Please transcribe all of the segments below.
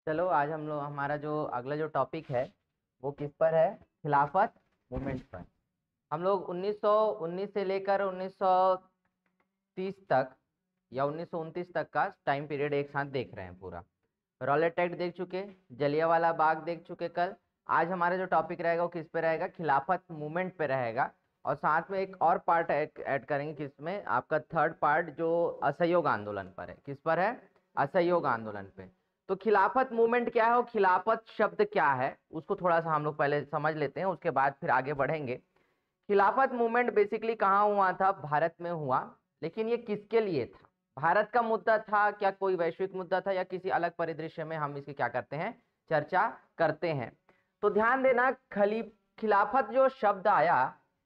चलो आज हम लोग हमारा जो अगला जो टॉपिक है वो किस पर है? खिलाफत मूवमेंट पर। हम लोग 1919 से लेकर 1930 तक या 1929 तक का टाइम पीरियड एक साथ देख रहे हैं पूरा। रॉलेट एक्ट देख चुके, जलियांवाला बाग देख चुके कल। आज हमारा जो टॉपिक रहेगा वो किस पे रहेगा? खिलाफत मूवमेंट पे रहेगा। और साथ में एक और पार्ट ऐड करेंगे किसमें? आपका थर्ड पार्ट जो असहयोग आंदोलन पर है। किस पर है? असहयोग आंदोलन पे। तो खिलाफत मूवमेंट क्या है और खिलाफत शब्द क्या है उसको थोड़ा सा हम लोग पहले समझ लेते हैं, उसके बाद फिर आगे बढ़ेंगे। खिलाफत मूवमेंट बेसिकली कहाँ हुआ था? भारत में हुआ। लेकिन ये किसके लिए था? भारत का मुद्दा था क्या, कोई वैश्विक मुद्दा था, या किसी अलग परिदृश्य में हम इसकी क्या करते हैं? चर्चा करते हैं। तो ध्यान देना, खिलाफत जो शब्द आया,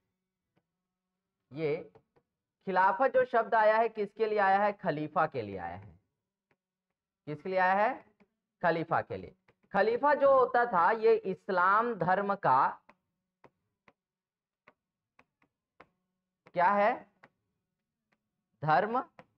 ये खिलाफत जो शब्द आया है किसके लिए आया है? खलीफा के लिए आया है। किसके लिए आया है? खलीफा के लिए। खलीफा जो होता था ये इस्लाम धर्म का क्या है? धर्म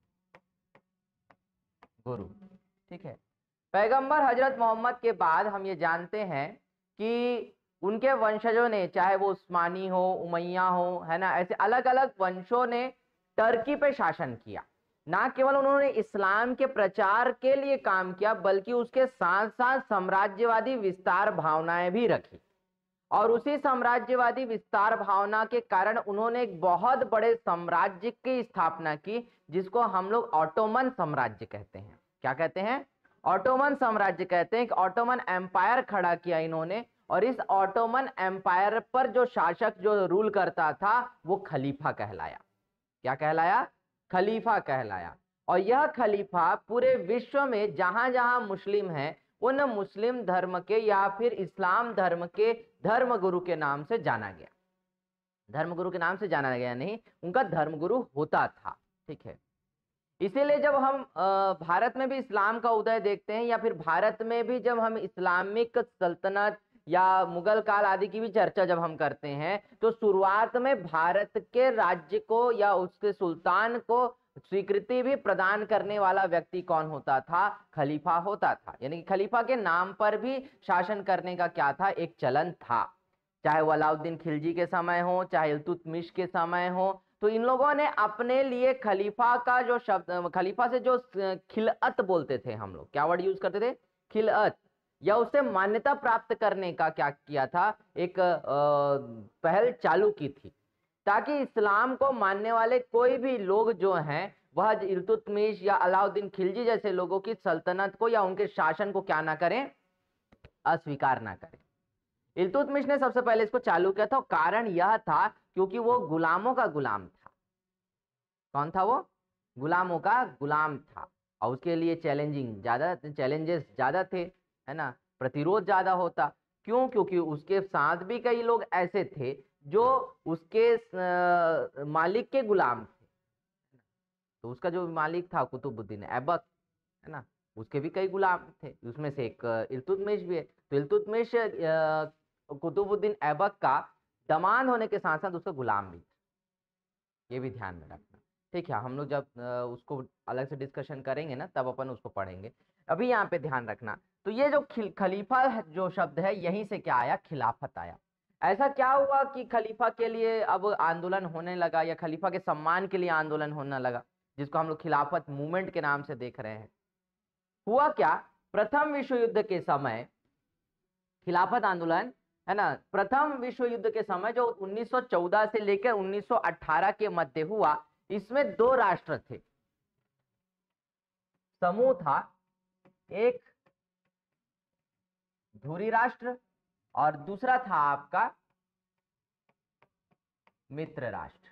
गुरु। ठीक है। पैगंबर हजरत मोहम्मद के बाद हम ये जानते हैं कि उनके वंशजों ने, चाहे वो उस्मानी हो, उमैया हो, है ना, ऐसे अलग अलग वंशों ने टर्की पे शासन किया। ना केवल उन्होंने इस्लाम के प्रचार के लिए काम किया बल्कि उसके साथ साथ साम्राज्यवादी विस्तार भावनाएं भी रखी। और उसी साम्राज्यवादी विस्तार भावना के कारण उन्होंने एक बहुत बड़े साम्राज्य की स्थापना की जिसको हम लोग ऑटोमन साम्राज्य कहते हैं। क्या कहते हैं? ऑटोमन साम्राज्य कहते हैं। ऑटोमन एम्पायर खड़ा किया इन्होंने, और इस ऑटोमन एम्पायर पर जो शासक जो रूल करता था वो खलीफा कहलाया। क्या कहलाया? खलीफा कहलाया। और यह खलीफा पूरे विश्व में जहां जहां मुस्लिम हैं उन मुस्लिम धर्म के या फिर इस्लाम धर्म के धर्मगुरु के नाम से जाना गया। धर्मगुरु के नाम से जाना गया नहीं, उनका धर्मगुरु होता था। ठीक है। इसीलिए जब हम भारत में भी इस्लाम का उदय देखते हैं, या फिर भारत में भी जब हम इस्लामिक सल्तनत या मुगल काल आदि की भी चर्चा जब हम करते हैं, तो शुरुआत में भारत के राज्य को या उसके सुल्तान को स्वीकृति भी प्रदान करने वाला व्यक्ति कौन होता था? खलीफा होता था। यानी कि खलीफा के नाम पर भी शासन करने का क्या था? एक चलन था। चाहे वो अलाउद्दीन खिलजी के समय हो, चाहे इल्तुतमिश के समय हो, तो इन लोगों ने अपने लिए खलीफा का जो शब्द, खलीफा से जो खिलअत बोलते थे हम लोग, क्या वर्ड यूज करते थे? खिलअत, या उससे मान्यता प्राप्त करने का क्या किया था? एक पहल चालू की थी, ताकि इस्लाम को मानने वाले कोई भी लोग जो हैं वह इल्तुतमिश या अलाउद्दीन खिलजी जैसे लोगों की सल्तनत को या उनके शासन को क्या ना करें? अस्वीकार ना करें। इल्तुतमिश ने सबसे पहले इसको चालू किया था। कारण यह था क्योंकि वो गुलामों का गुलाम था। कौन था वो? गुलामों का गुलाम था। और उसके लिए चैलेंजेस ज्यादा थे, है ना, प्रतिरोध ज्यादा होता। क्यों? क्योंकि उसके साथ भी कई लोग ऐसे थे जो उसके मालिक के गुलाम थे। तो उसका जो मालिक था कुतुबुद्दीन ऐबक, है ना, उसके भी कई गुलाम थे, उसमें से एक इल्तुतमिश भी है। तो इल्तुतमिश कुतुबुद्दीन ऐबक का दामाद होने के साथ साथ उसका गुलाम भी था। ये भी ध्यान में रखना। ठीक है, हम लोग जब उसको अलग से डिस्कशन करेंगे ना तब अपन उसको पढ़ेंगे। अभी यहाँ पे ध्यान रखना। तो ये जो खलीफा जो शब्द है यहीं से क्या आया? खिलाफत आया। ऐसा क्या हुआ कि खलीफा के लिए अब आंदोलन होने लगा, या खलीफा के सम्मान के लिए आंदोलन होने लगा, जिसको हम लोग खिलाफत मूवमेंट के नाम से देख रहे हैं? हुआ क्या? प्रथम विश्व युद्ध के समय खिलाफत आंदोलन, है ना, प्रथम विश्व युद्ध के समय जो 1914 से लेकर 1918 के मध्य हुआ, इसमें दो राष्ट्र थे, समूह था। एक धुरी राष्ट्र और दूसरा था आपका मित्र राष्ट्र।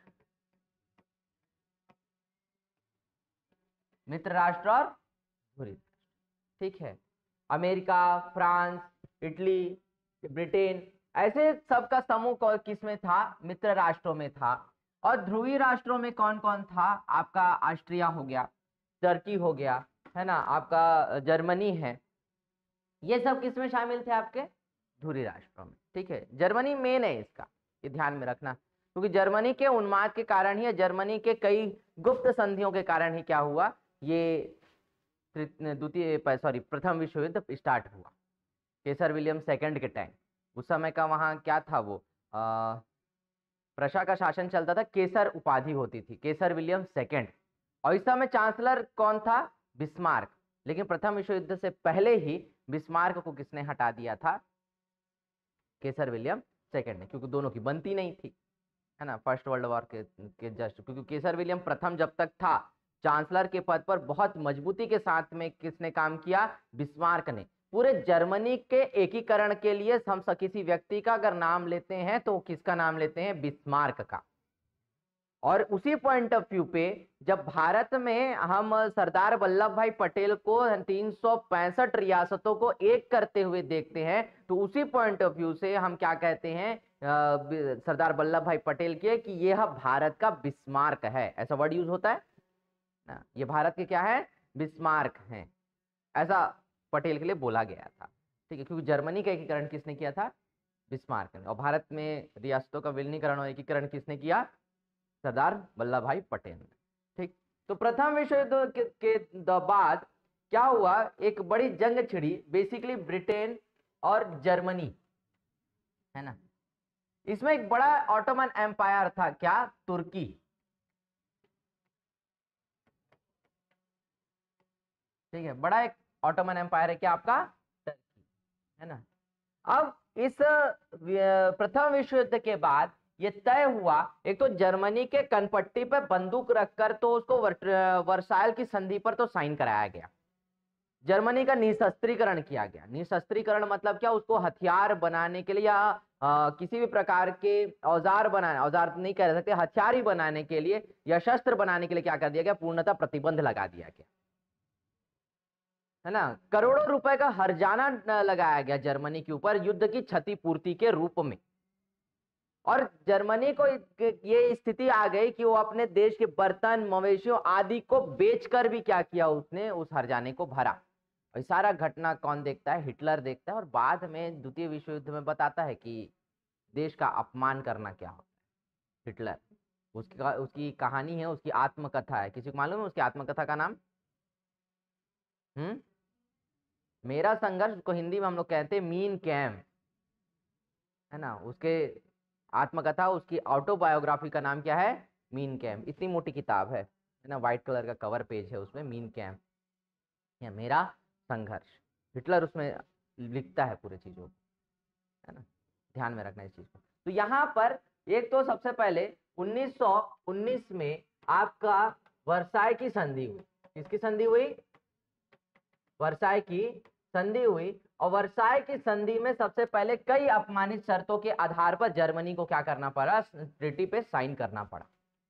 मित्र राष्ट्र और धुरी राष्ट्र। ठीक है। अमेरिका, फ्रांस, इटली, ब्रिटेन, ऐसे सबका समूह किस में था? मित्र राष्ट्रों में था। और ध्रुवीय राष्ट्रों में कौन कौन था? आपका ऑस्ट्रिया हो गया, टर्की हो गया, है ना, आपका जर्मनी है। ये सब किस में शामिल थे? आपके ध्रुवीय राष्ट्रों में। ठीक है। जर्मनी मेन है इसका, ये ध्यान में रखना, क्योंकि जर्मनी के उन्माद के कारण ही, जर्मनी के कई गुप्त संधियों के कारण ही क्या हुआ? ये प्रथम विश्व युद्ध स्टार्ट हुआ केसर विलियम सेकंड के टाइम। उस समय का वहाँ क्या था, वो प्रशा का शासन चलता था, केसर उपाधि होती थी, केसर विलियम सेकंड। और इस समय चांसलर कौन था, बिस्मार्क। लेकिन प्रथम विश्व युद्ध से पहले ही बिस्मार्क को किसने हटा दिया था, केसर विलियम सेकंड ने, क्योंकि दोनों की बनती नहीं थी, है ना, फर्स्ट वर्ल्ड वॉर के जस्ट। क्योंकि केसर विलियम प्रथम जब तक था चांसलर के पद पर, बहुत मजबूती के साथ में किसने काम किया, बिस्मार्क ने। पूरे जर्मनी के एकीकरण के लिए हम किसी व्यक्ति का अगर नाम लेते हैं तो किसका नाम लेते हैं, बिस्मार्क का। और उसी पॉइंट ऑफ व्यू पे जब भारत में हम सरदार वल्लभ भाई पटेल को 365 रियासतों को एक करते हुए देखते हैं, तो उसी पॉइंट ऑफ व्यू से हम क्या कहते हैं सरदार वल्लभ भाई पटेल के, कि यह भारत का बिस्मार्क है। ऐसा वर्ड यूज होता है ना, ये भारत के क्या है, बिस्मार्क हैं, ऐसा पटेल के लिए बोला गया था। ठीक है, क्योंकि जर्मनी का एकीकरण किसने किया था, बिस्मार्क ने। और भारत में रियासतों का विलीनीकरण और एकीकरण किसने किया, सरदार वल्लभ भाई पटेल ने। ठीक, तो प्रथम विश्व युद्ध के बाद क्या हुआ, एक बड़ी जंग छिड़ी, बेसिकली ब्रिटेन और जर्मनी, है ना। इसमें एक बड़ा ऑटोमन एम्पायर था, क्या, तुर्की। ठीक है, बड़ा एक ऑटोमन एम्पायर है क्या आपका, टर्की, है ना। अब इस प्रथम विश्व युद्ध के बाद ये तय हुआ, एक तो जर्मनी के कनपट्टी पे बंदूक रखकर तो उसको वर्साइल की संधि पर तो साइन कराया गया। जर्मनी का निशस्त्रीकरण किया गया। निशस्त्रीकरण मतलब क्या, उसको हथियार बनाने के लिए या किसी भी प्रकार के औजार बनाने, औजार नहीं कह सकते, हथियार ही बनाने के लिए या शस्त्र बनाने के लिए क्या कर दिया गया, पूर्णतः प्रतिबंध लगा दिया गया, है ना। करोड़ों रुपए का हर्जाना लगाया गया जर्मनी के ऊपर युद्ध की क्षतिपूर्ति के रूप में। और जर्मनी को ये स्थिति आ गई कि वो अपने देश के बर्तन, मवेशियों आदि को बेचकर भी क्या किया, उसने उस हर्जाने को भरा। और सारा घटना कौन देखता है, हिटलर देखता है। और बाद में द्वितीय विश्व युद्ध में बताता है कि देश का अपमान करना क्या होता है। हिटलर, उसकी कहानी है, उसकी आत्मकथा है। किसी को मालूम है उसकी आत्मकथा का नाम, मेरा संघर्ष, को हिंदी में हम लोग कहते हैं मीन कैम्प, है ना। उसके आत्मकथा, उसकी ऑटोबायोग्राफी का नाम क्या है, मीन कैम्प। इतनी मोटी किताब है ना, व्हाइट कलर का कवर पेज है उसमें, मीन कैम्प या मेरा संघर्ष। हिटलर उसमें लिखता है पूरे चीजों को, है ना, ध्यान में रखना इस चीज को। तो यहाँ पर एक तो सबसे पहले 1919 में आपका वर्साई की संधि हुई। किसकी संधि हुई, वर्साई की संधि हुई। और वर्साई की संधि में सबसे पहले कई अपमानित शर्तों के आधार पर जर्मनी को क्या करना पड़ा, ट्रीटी पे साइन करना पड़ा।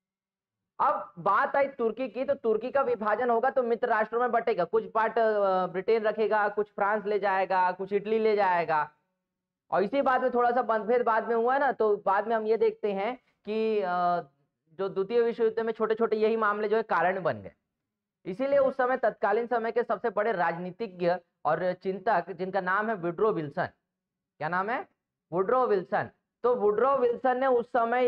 अब बात आई तुर्की की, तो तुर्की का विभाजन होगा तो मित्र राष्ट्रों में बटेगा। कुछ पार्ट ब्रिटेन रखेगा, कुछ फ्रांस ले जाएगा, कुछ इटली ले जाएगा। और इसी बात में थोड़ा सा मतभेद बाद में हुआ ना, तो बाद में हम ये देखते हैं कि जो द्वितीय विश्व युद्ध में छोटे छोटे यही मामले जो है कारण बन गए। इसीलिए उस समय तत्कालीन समय के सबसे बड़े राजनीतिज्ञ और चिंतक, जिनका नाम है वुड्रो विल्सन। क्या नाम है, वुड्रो विल्सन। तो वुड्रो विल्सन ने उस समय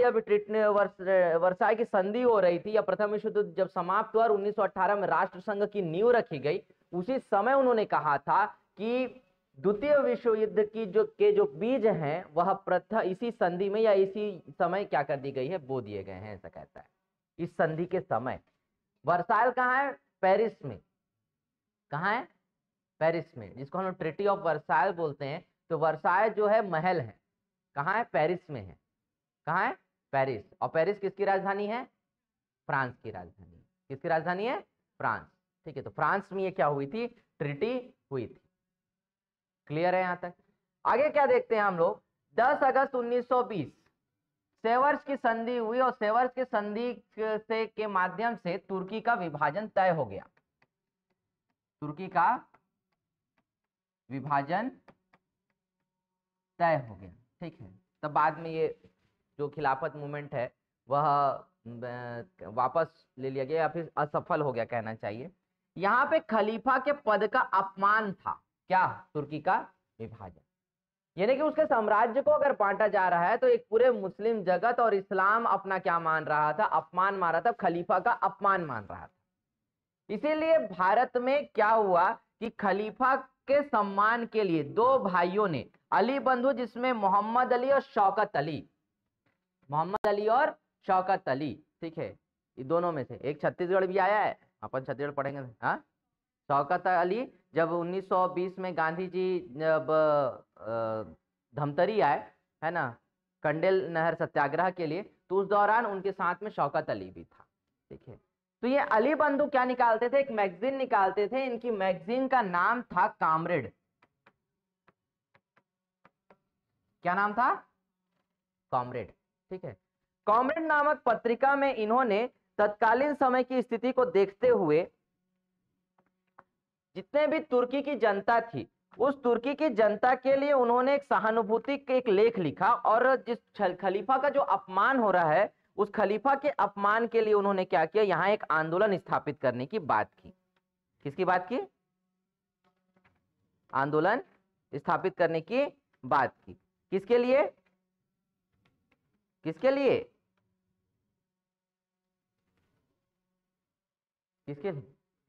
वर्साई की संधि हो रही थी, या प्रथम विश्व युद्ध जब समाप्त हुआ और 1918 में राष्ट्र संघ की नींव रखी गई, उसी समय उन्होंने कहा था कि द्वितीय विश्व युद्ध की जो बीज हैं वह प्रथा इसी संधि में या इसी समय क्या कर दी गई है, बो दिए गए हैं, ऐसा कहता है। इस संधि के समय वर्साइल कहाँ है, पेरिस में। कहाँ है, पेरिस में, जिसको हम ट्रीटी ऑफ वर्साइल बोलते हैं। तो वर्साइल जो है महल है, कहाँ है, पेरिस में है। कहाँ है, पेरिस। और पेरिस किसकी राजधानी है, फ्रांस की राजधानी। किसकी राजधानी है, फ्रांस। ठीक है, तो फ्रांस में ये क्या हुई थी, ट्रीटी हुई थी। क्लियर है यहां तक। आगे क्या देखते हैं हम लोग, 10 अगस्त 1920 सेवर्स की संधि हुई, और सेवर्स की संधि से के माध्यम से तुर्की का विभाजन तय हो गया। तुर्की का विभाजन तय हो गया। ठीक है, तब बाद में ये जो खिलाफत मूवमेंट है वह वापस ले लिया गया, या फिर असफल हो गया कहना चाहिए। यहाँ पे खलीफा के पद का अपमान था, क्या, तुर्की का विभाजन। यानी कि उसके साम्राज्य को अगर बांटा जा रहा है तो एक पूरे मुस्लिम जगत और इस्लाम अपना क्या मान रहा था, अपमान मान रहा था, खलीफा का अपमान मान रहा था। इसीलिए भारत में क्या हुआ कि खलीफा के सम्मान के लिए दो भाइयों ने, अली बंधु जिसमें मोहम्मद अली और शौकत अली, मोहम्मद अली और शौकत अली, ठीक है, ये दोनों में से एक छत्तीसगढ़ भी आया है, अपन छत्तीसगढ़ पढ़ेंगे। हाँ, शौकत अली जब 1920 में गांधी जी जब धमतरी आए, है ना, कंडेल नहर सत्याग्रह के लिए, तो उस दौरान उनके साथ में शौकत अली भी था, ठीक है। तो ये अली बंधु क्या निकालते थे, एक मैगजीन निकालते थे, इनकी मैगजीन का नाम था कामरेड। क्या नाम था? कॉमरेड, ठीक है। कॉमरेड नामक पत्रिका में इन्होंने तत्कालीन समय की स्थिति को देखते हुए जितने भी तुर्की की जनता थी, उस तुर्की की जनता के लिए उन्होंने एक सहानुभूति के एक लेख लिखा, और जिस खलीफा का जो अपमान हो रहा है, उस खलीफा के अपमान के लिए उन्होंने क्या किया, यहां एक आंदोलन स्थापित करने की बात की। किसकी बात की? आंदोलन स्थापित करने की बात की। किसके लिए? किसके लिए? किसके लिए?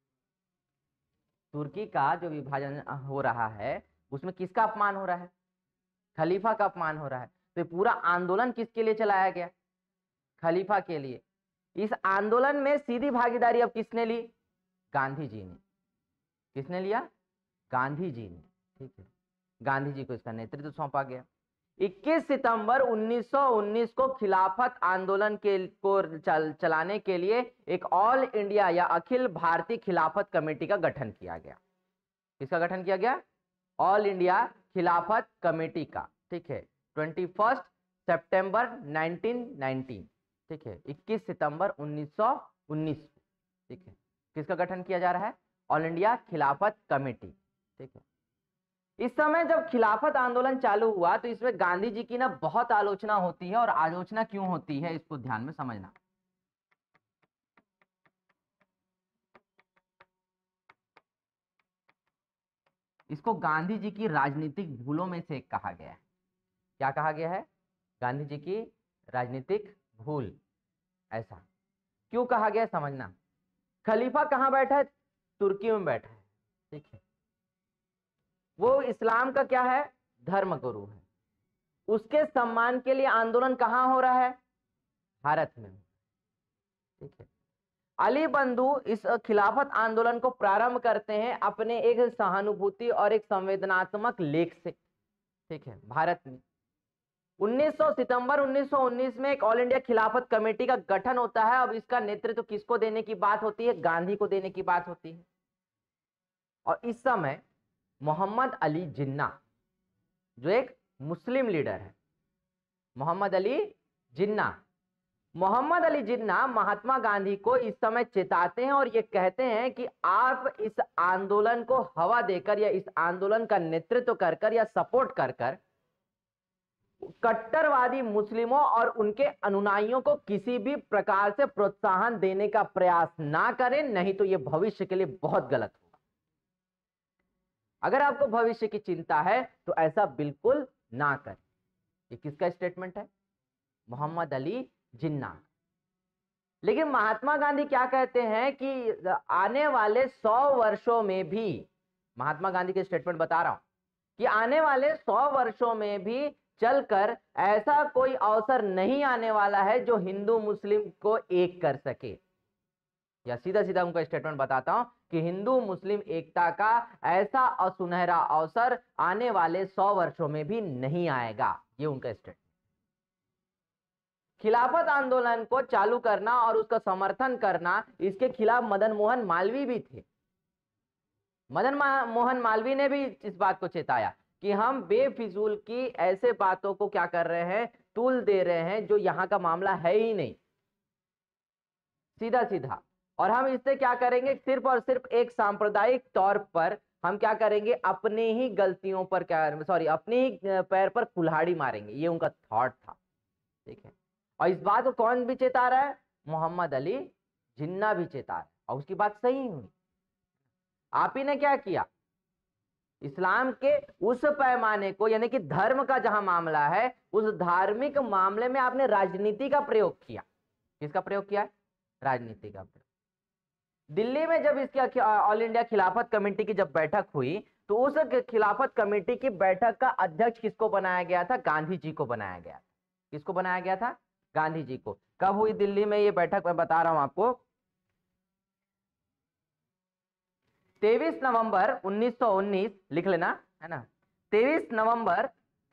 तुर्की का जो विभाजन हो रहा है उसमें किसका अपमान हो रहा है? खलीफा का अपमान हो रहा है। तो ये पूरा आंदोलन किसके लिए चलाया गया? खलीफा के लिए। इस आंदोलन में सीधी भागीदारी अब किसने ली? गांधी जी ने। किसने लिया? गांधी जी ने, ठीक है। गांधी जी को इसका नेतृत्व सौंपा गया। 21 सितंबर 1919 को खिलाफत आंदोलन को चलाने के लिए एक ऑल इंडिया या अखिल भारतीय खिलाफत कमेटी का गठन किया गया। किसका गठन किया गया? ऑल इंडिया खिलाफत कमेटी का, ठीक है। 21 सितंबर 1919, ठीक है, 21 सितंबर 1919, ठीक है। किसका गठन किया जा रहा है? ऑल इंडिया खिलाफत कमेटी, ठीक है। इस समय जब खिलाफत आंदोलन चालू हुआ तो इसमें गांधी जी की ना बहुत आलोचना होती है, और आलोचना क्यों होती है इसको ध्यान में समझना। इसको गांधी जी की राजनीतिक भूलों में से एक कहा गया है। क्या कहा गया है? गांधी जी की राजनीतिक भूल। ऐसा क्यों कहा गया समझना। खलीफा कहां बैठा है? तुर्की में बैठा है, ठीक है। वो इस्लाम का क्या है? धर्म गुरु है। उसके सम्मान के लिए आंदोलन कहां हो रहा है? भारत में, ठीक है। अली बंधु इस खिलाफत आंदोलन को प्रारंभ करते हैं अपने एक सहानुभूति और एक संवेदनात्मक लेख से, ठीक है। भारत में 1900 सितंबर 1919 में एक ऑल इंडिया खिलाफत कमेटी का गठन होता है। अब इसका नेतृत्व किसको देने की बात होती है? गांधी को देने की बात होती है। और इस समय मोहम्मद अली जिन्ना, जो एक मुस्लिम लीडर है, मोहम्मद अली जिन्ना, मोहम्मद अली जिन्ना महात्मा गांधी को इस समय चेताते हैं और ये कहते हैं कि आप इस आंदोलन को हवा देकर या इस आंदोलन का नेतृत्व कर कर या सपोर्ट कर कर कट्टरवादी मुस्लिमों और उनके अनुयायियों को किसी भी प्रकार से प्रोत्साहन देने का प्रयास ना करें, नहीं तो यह भविष्य के लिए बहुत गलत होगा। अगर आपको भविष्य की चिंता है तो ऐसा बिल्कुल ना करें। ये किसका स्टेटमेंट है? मोहम्मद अली जिन्ना। लेकिन महात्मा गांधी क्या कहते हैं कि आने वाले 100 वर्षों में भी, महात्मा गांधी के स्टेटमेंट बता रहा हूं, कि आने वाले 100 वर्षों में भी चलकर ऐसा कोई अवसर नहीं आने वाला है जो हिंदू मुस्लिम को एक कर सके। या सीधा सीधा उनका स्टेटमेंट बताता हूं कि हिंदू मुस्लिम एकता का ऐसा असुनहरा अवसर आने वाले 100 वर्षों में भी नहीं आएगा। ये उनका स्टेटमेंट। खिलाफत आंदोलन को चालू करना और उसका समर्थन करना, इसके खिलाफ मदन मोहन मालवीय भी थे। मदन मोहन मालवीय ने भी इस बात को चेताया कि हम बेफिजूल की ऐसे बातों को क्या कर रहे हैं, तूल दे रहे हैं जो यहां का मामला है ही नहीं, सीधा सीधा। और हम इससे क्या करेंगे, सिर्फ और सिर्फ एक सांप्रदायिक तौर पर हम क्या करेंगे, अपने ही गलतियों पर क्या, सॉरी, अपने ही पैर पर कुल्हाड़ी मारेंगे। ये उनका थॉट था, ठीक है। और इस बात को कौन भी चेता रहा है? मोहम्मद अली जिन्ना भी चेता रहा है, और उसकी बात सही हुई। आप ही ने क्या किया, इस्लाम के उस पैमाने को, यानी कि धर्म का जहां मामला है, उस धार्मिक मामले में आपने राजनीति का प्रयोग किया। किसका प्रयोग किया? राजनीति का प्रयोग। दिल्ली में जब इसकी ऑल इंडिया खिलाफत कमेटी की जब बैठक हुई तो उस खिलाफत कमेटी की बैठक का अध्यक्ष किसको बनाया गया था? गांधी जी को बनाया गया। किसको बनाया गया था? गांधी जी को। कब हुई दिल्ली में ये बैठक? मैं बता रहा हूं आपको, 23 नवंबर 1919, लिख लेना, है ना। 23 नवंबर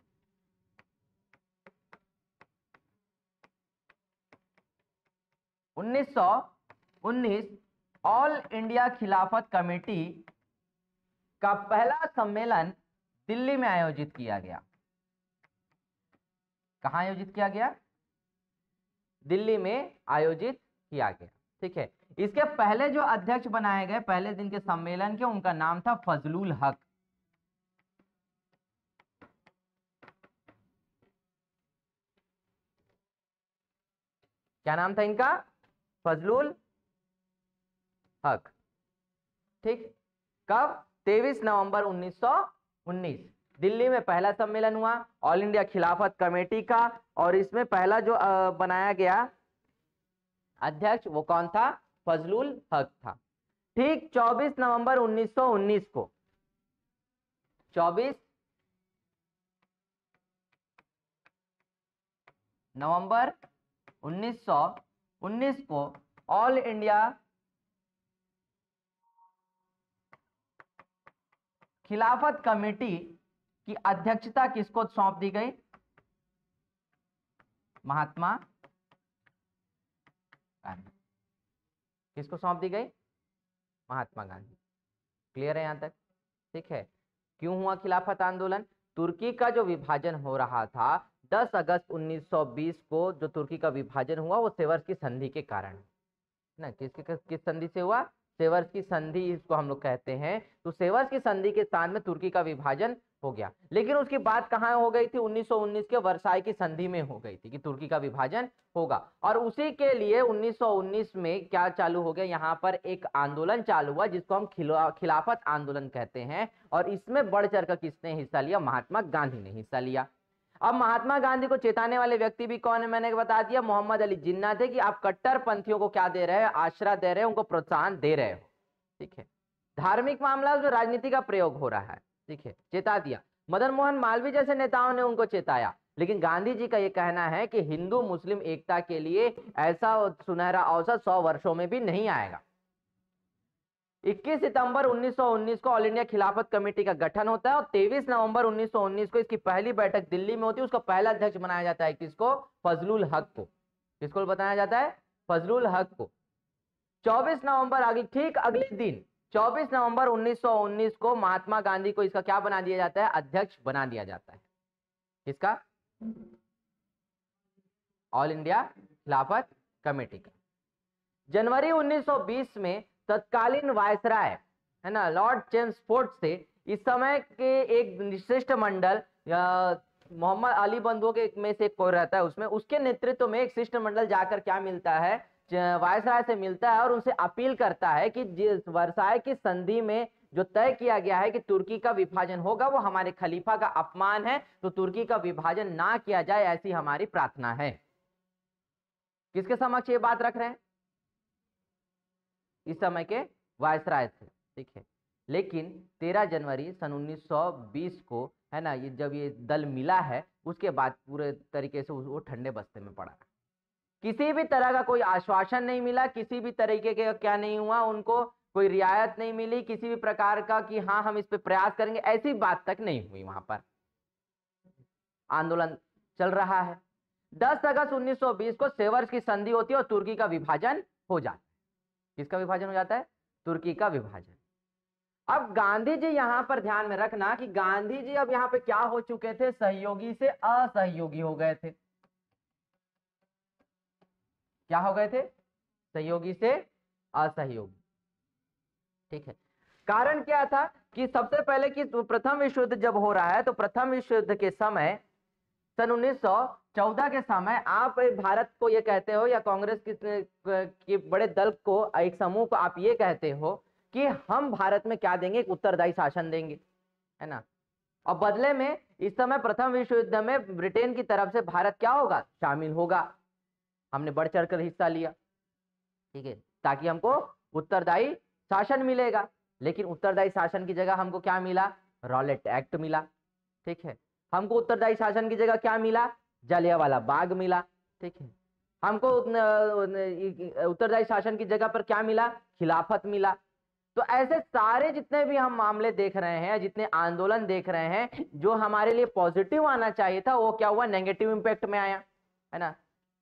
1919 ऑल इंडिया खिलाफत कमेटी का पहला सम्मेलन दिल्ली में आयोजित किया गया। कहां आयोजित किया गया? दिल्ली में आयोजित किया गया। ठीक है। इसके पहले जो अध्यक्ष बनाए गए पहले दिन के सम्मेलन के, उनका नाम था फजलुल हक। क्या नाम था इनका? फजलुल हक। ठीक। कब? 23 नवंबर 1919 दिल्ली में पहला सम्मेलन हुआ ऑल इंडिया खिलाफत कमेटी का, और इसमें पहला जो बनाया गया अध्यक्ष वो कौन था? फजलुल हक था। ठीक 24 नवंबर 1919 को, 24 नवंबर 1919 को ऑल इंडिया खिलाफत कमेटी की अध्यक्षता किसको सौंप दी गई? महात्मा गांधी। किसको सौंप दी गई? महात्मा गांधी। क्लियर है यहां तक? ठीक है। क्यों हुआ खिलाफत आंदोलन? तुर्की का जो विभाजन हो रहा था 10 अगस्त 1920 को, जो तुर्की का विभाजन हुआ वो सेवर्स की संधि के कारण ना। किस संधि से हुआ? सेवर्स की संधि इसको हम लोग कहते हैं। तो सेवर्स की संधि के स्थान में तुर्की का विभाजन हो गया, लेकिन उसकी बात कहां हो गई थी? 1919 के वर्साई की संधि में हो गई थी कि तुर्की का विभाजन होगा। और उसी के लिए 1919 में क्या चालू हो गया? यहाँ पर एक आंदोलन चालू हुआ जिसको हम खिलाफत आंदोलन कहते हैं। और इसमें बढ़ चढ़ कर किसने हिस्सा लिया? महात्मा गांधी ने हिस्सा लिया। अब महात्मा गांधी को चेताने वाले व्यक्ति भी कौन है? मैंने बता दिया, मोहम्मद अली जिन्ना थे कि आप कट्टरपंथियों को क्या दे रहे हैं? आश्रय दे रहे हैं, उनको प्रोत्साहन दे रहे हो। ठीक है। धार्मिक मामला में राजनीति का प्रयोग हो रहा है। ठीक है, चेता दिया। मदन मोहन मालवीय जैसे नेताओं ने उनको चेताया, लेकिन गांधी जी का यह कहना है कि हिंदू मुस्लिम एकता के लिए ऐसा सुनहरा अवसर 100 वर्षों में भी नहीं आएगा। 21 सितंबर 1919 को ऑल इंडिया खिलाफत कमेटी का गठन होता है और 23 नवंबर 1919 को इसकी पहली बैठक दिल्ली में होती है। उसका पहला अध्यक्ष बनाया जाता है किसको? फजलुल हक को। किसको बताया जाता है? फजलुल हक को। 24 नवंबर ठीक अगले दिन 24 नवंबर 1919 को महात्मा गांधी को इसका क्या बना दिया जाता है? अध्यक्ष बना दिया जाता है। किसका? ऑल इंडिया खिलाफत कमेटी का। जनवरी 1920 में तत्कालीन वायसराय है ना, लॉर्ड चेम्सफोर्ड से इस समय के एक शिष्टमंडल मोहम्मद अली बंधुओं के में से कोई रहता है उसमें, उसके नेतृत्व में एक शिष्टमंडल जाकर क्या मिलता है? वायसराय से मिलता है और उनसे अपील करता है कि जिस वर्साय की संधि में जो तय किया गया है कि तुर्की का विभाजन होगा वो हमारे खलीफा का अपमान है, तो तुर्की का विभाजन ना किया जाए ऐसी हमारी प्रार्थना है। किसके समक्ष ये बात रख रहे हैं? इस समय के वायसराय थे। ठीक है। लेकिन 13 जनवरी सन 1920 को है ना, ये जब ये दल मिला है उसके बाद पूरे तरीके से वो ठंडे बस्ते में पड़ा। किसी भी तरह का कोई आश्वासन नहीं मिला, किसी भी तरीके के क्या नहीं हुआ, उनको कोई रियायत नहीं मिली किसी भी प्रकार का कि हाँ हम इस पे प्रयास करेंगे, ऐसी बात तक नहीं हुई। वहां पर आंदोलन चल रहा है। 10 अगस्त 1920 को सेवर्स की संधि होती है और तुर्की का विभाजन हो जाता है। किसका विभाजन हो जाता है? तुर्की का विभाजन। अब गांधी जी यहां पर ध्यान में रखना कि गांधी जी अब यहां पे क्या हो चुके थे? सहयोगी से असहयोगी हो गए थे। क्या हो गए थे? सहयोगी से असहयोगी। ठीक है। कारण क्या था कि सबसे पहले कि प्रथम विश्व युद्ध जब हो रहा है तो प्रथम विश्व युद्ध के समय सन 1914 के समय आप भारत को ये कहते हो या कांग्रेस के बड़े दल को, एक समूह को आप ये कहते हो कि हम भारत में क्या देंगे? एक उत्तरदायी शासन देंगे, है ना। और बदले में इस समय प्रथम विश्व युद्ध में ब्रिटेन की तरफ से भारत क्या होगा? शामिल होगा। हमने बढ़ चढ़कर हिस्सा लिया। ठीक है, ताकि हमको उत्तरदायी शासन मिलेगा। लेकिन उत्तरदायी शासन की जगह हमको क्या मिला? रॉलेट एक्ट मिला। ठीक है, हमको उत्तरदायी शासन की जगह क्या मिला? जलियांवाला बाग मिला। ठीक है, हमको उत्तरदायी शासन की जगह पर क्या मिला? खिलाफत मिला। तो ऐसे सारे जितने भी हम मामले देख रहे हैं, जितने आंदोलन देख रहे हैं, जो हमारे लिए पॉजिटिव आना चाहिए था वो क्या हुआ? नेगेटिव इंपैक्ट में आया, है ना।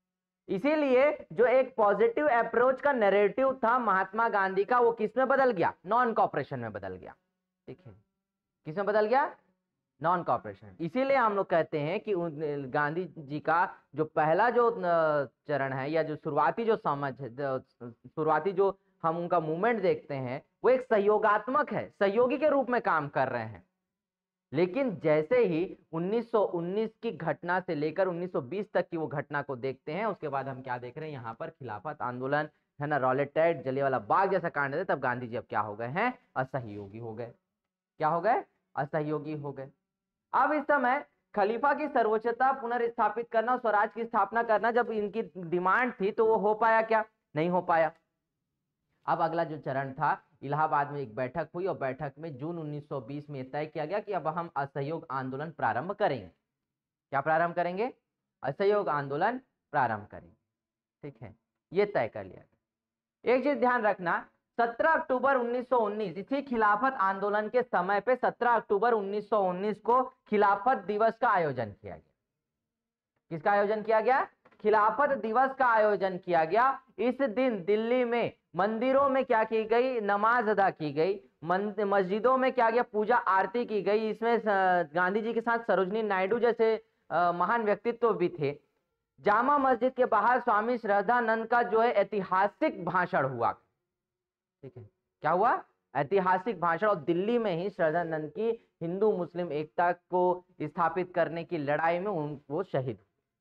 इसीलिए जो एक पॉजिटिव अप्रोच का नैरेटिव था महात्मा गांधी का, वो किस में बदल गया? नॉन कॉपरेशन में बदल गया। ठीक है, किस में बदल गया? Non cooperation. इसीलिए हम लोग कहते हैं कि गांधी जी का जो पहला जो चरण है, या जो शुरुआती जो समझ है, शुरुआती जो हम उनका मूवमेंट देखते हैं, वो एक सहयोगात्मक है, सहयोगी के रूप में काम कर रहे हैं। लेकिन जैसे ही 1919 की घटना से लेकर 1920 तक की वो घटना को देखते हैं, उसके बाद हम क्या देख रहे हैं? यहाँ पर खिलाफत आंदोलन, है ना, रॉलेट एक्ट, जलियांवाला बाग जैसा कांड है, तब गांधी जी अब क्या हो गए हैं? असहयोगी हो गए। क्या हो गए? असहयोगी हो गए। अब इस समय खलीफा की सर्वोच्चता पुनर्स्थापित करना, स्वराज की स्थापना करना जब इनकी डिमांड थी, तो वो हो पाया क्या? नहीं हो पाया। अब अगला जो चरण था, इलाहाबाद में एक बैठक हुई और बैठक में जून 1920 में तय किया गया कि अब हम असहयोग आंदोलन प्रारंभ करेंगे। क्या प्रारंभ करेंगे? असहयोग आंदोलन प्रारंभ करेंगे। ठीक है, ये तय कर लिया गया। एक चीज ध्यान रखना, 17 अक्टूबर 1919, इसी खिलाफत आंदोलन के समय पे 17 अक्टूबर 1919 को खिलाफत दिवस का आयोजन किया गया। किसका आयोजन किया गया? खिलाफत दिवस का आयोजन किया गया। इस दिन दिल्ली में मंदिरों में क्या की गई? नमाज अदा की गई। मस्जिदों में क्या गया? पूजा आरती की गई। इसमें गांधी जी के साथ सरोजनी नायडू जैसे महान व्यक्तित्व भी थे। जामा मस्जिद के बाहर स्वामी श्रद्धानंद का जो है ऐतिहासिक भाषण हुआ। ठीक है, क्या हुआ? ऐतिहासिक भाषण। और दिल्ली में ही श्रद्धानंद की हिंदू मुस्लिम एकता को स्थापित करने की लड़ाई में वो शहीद।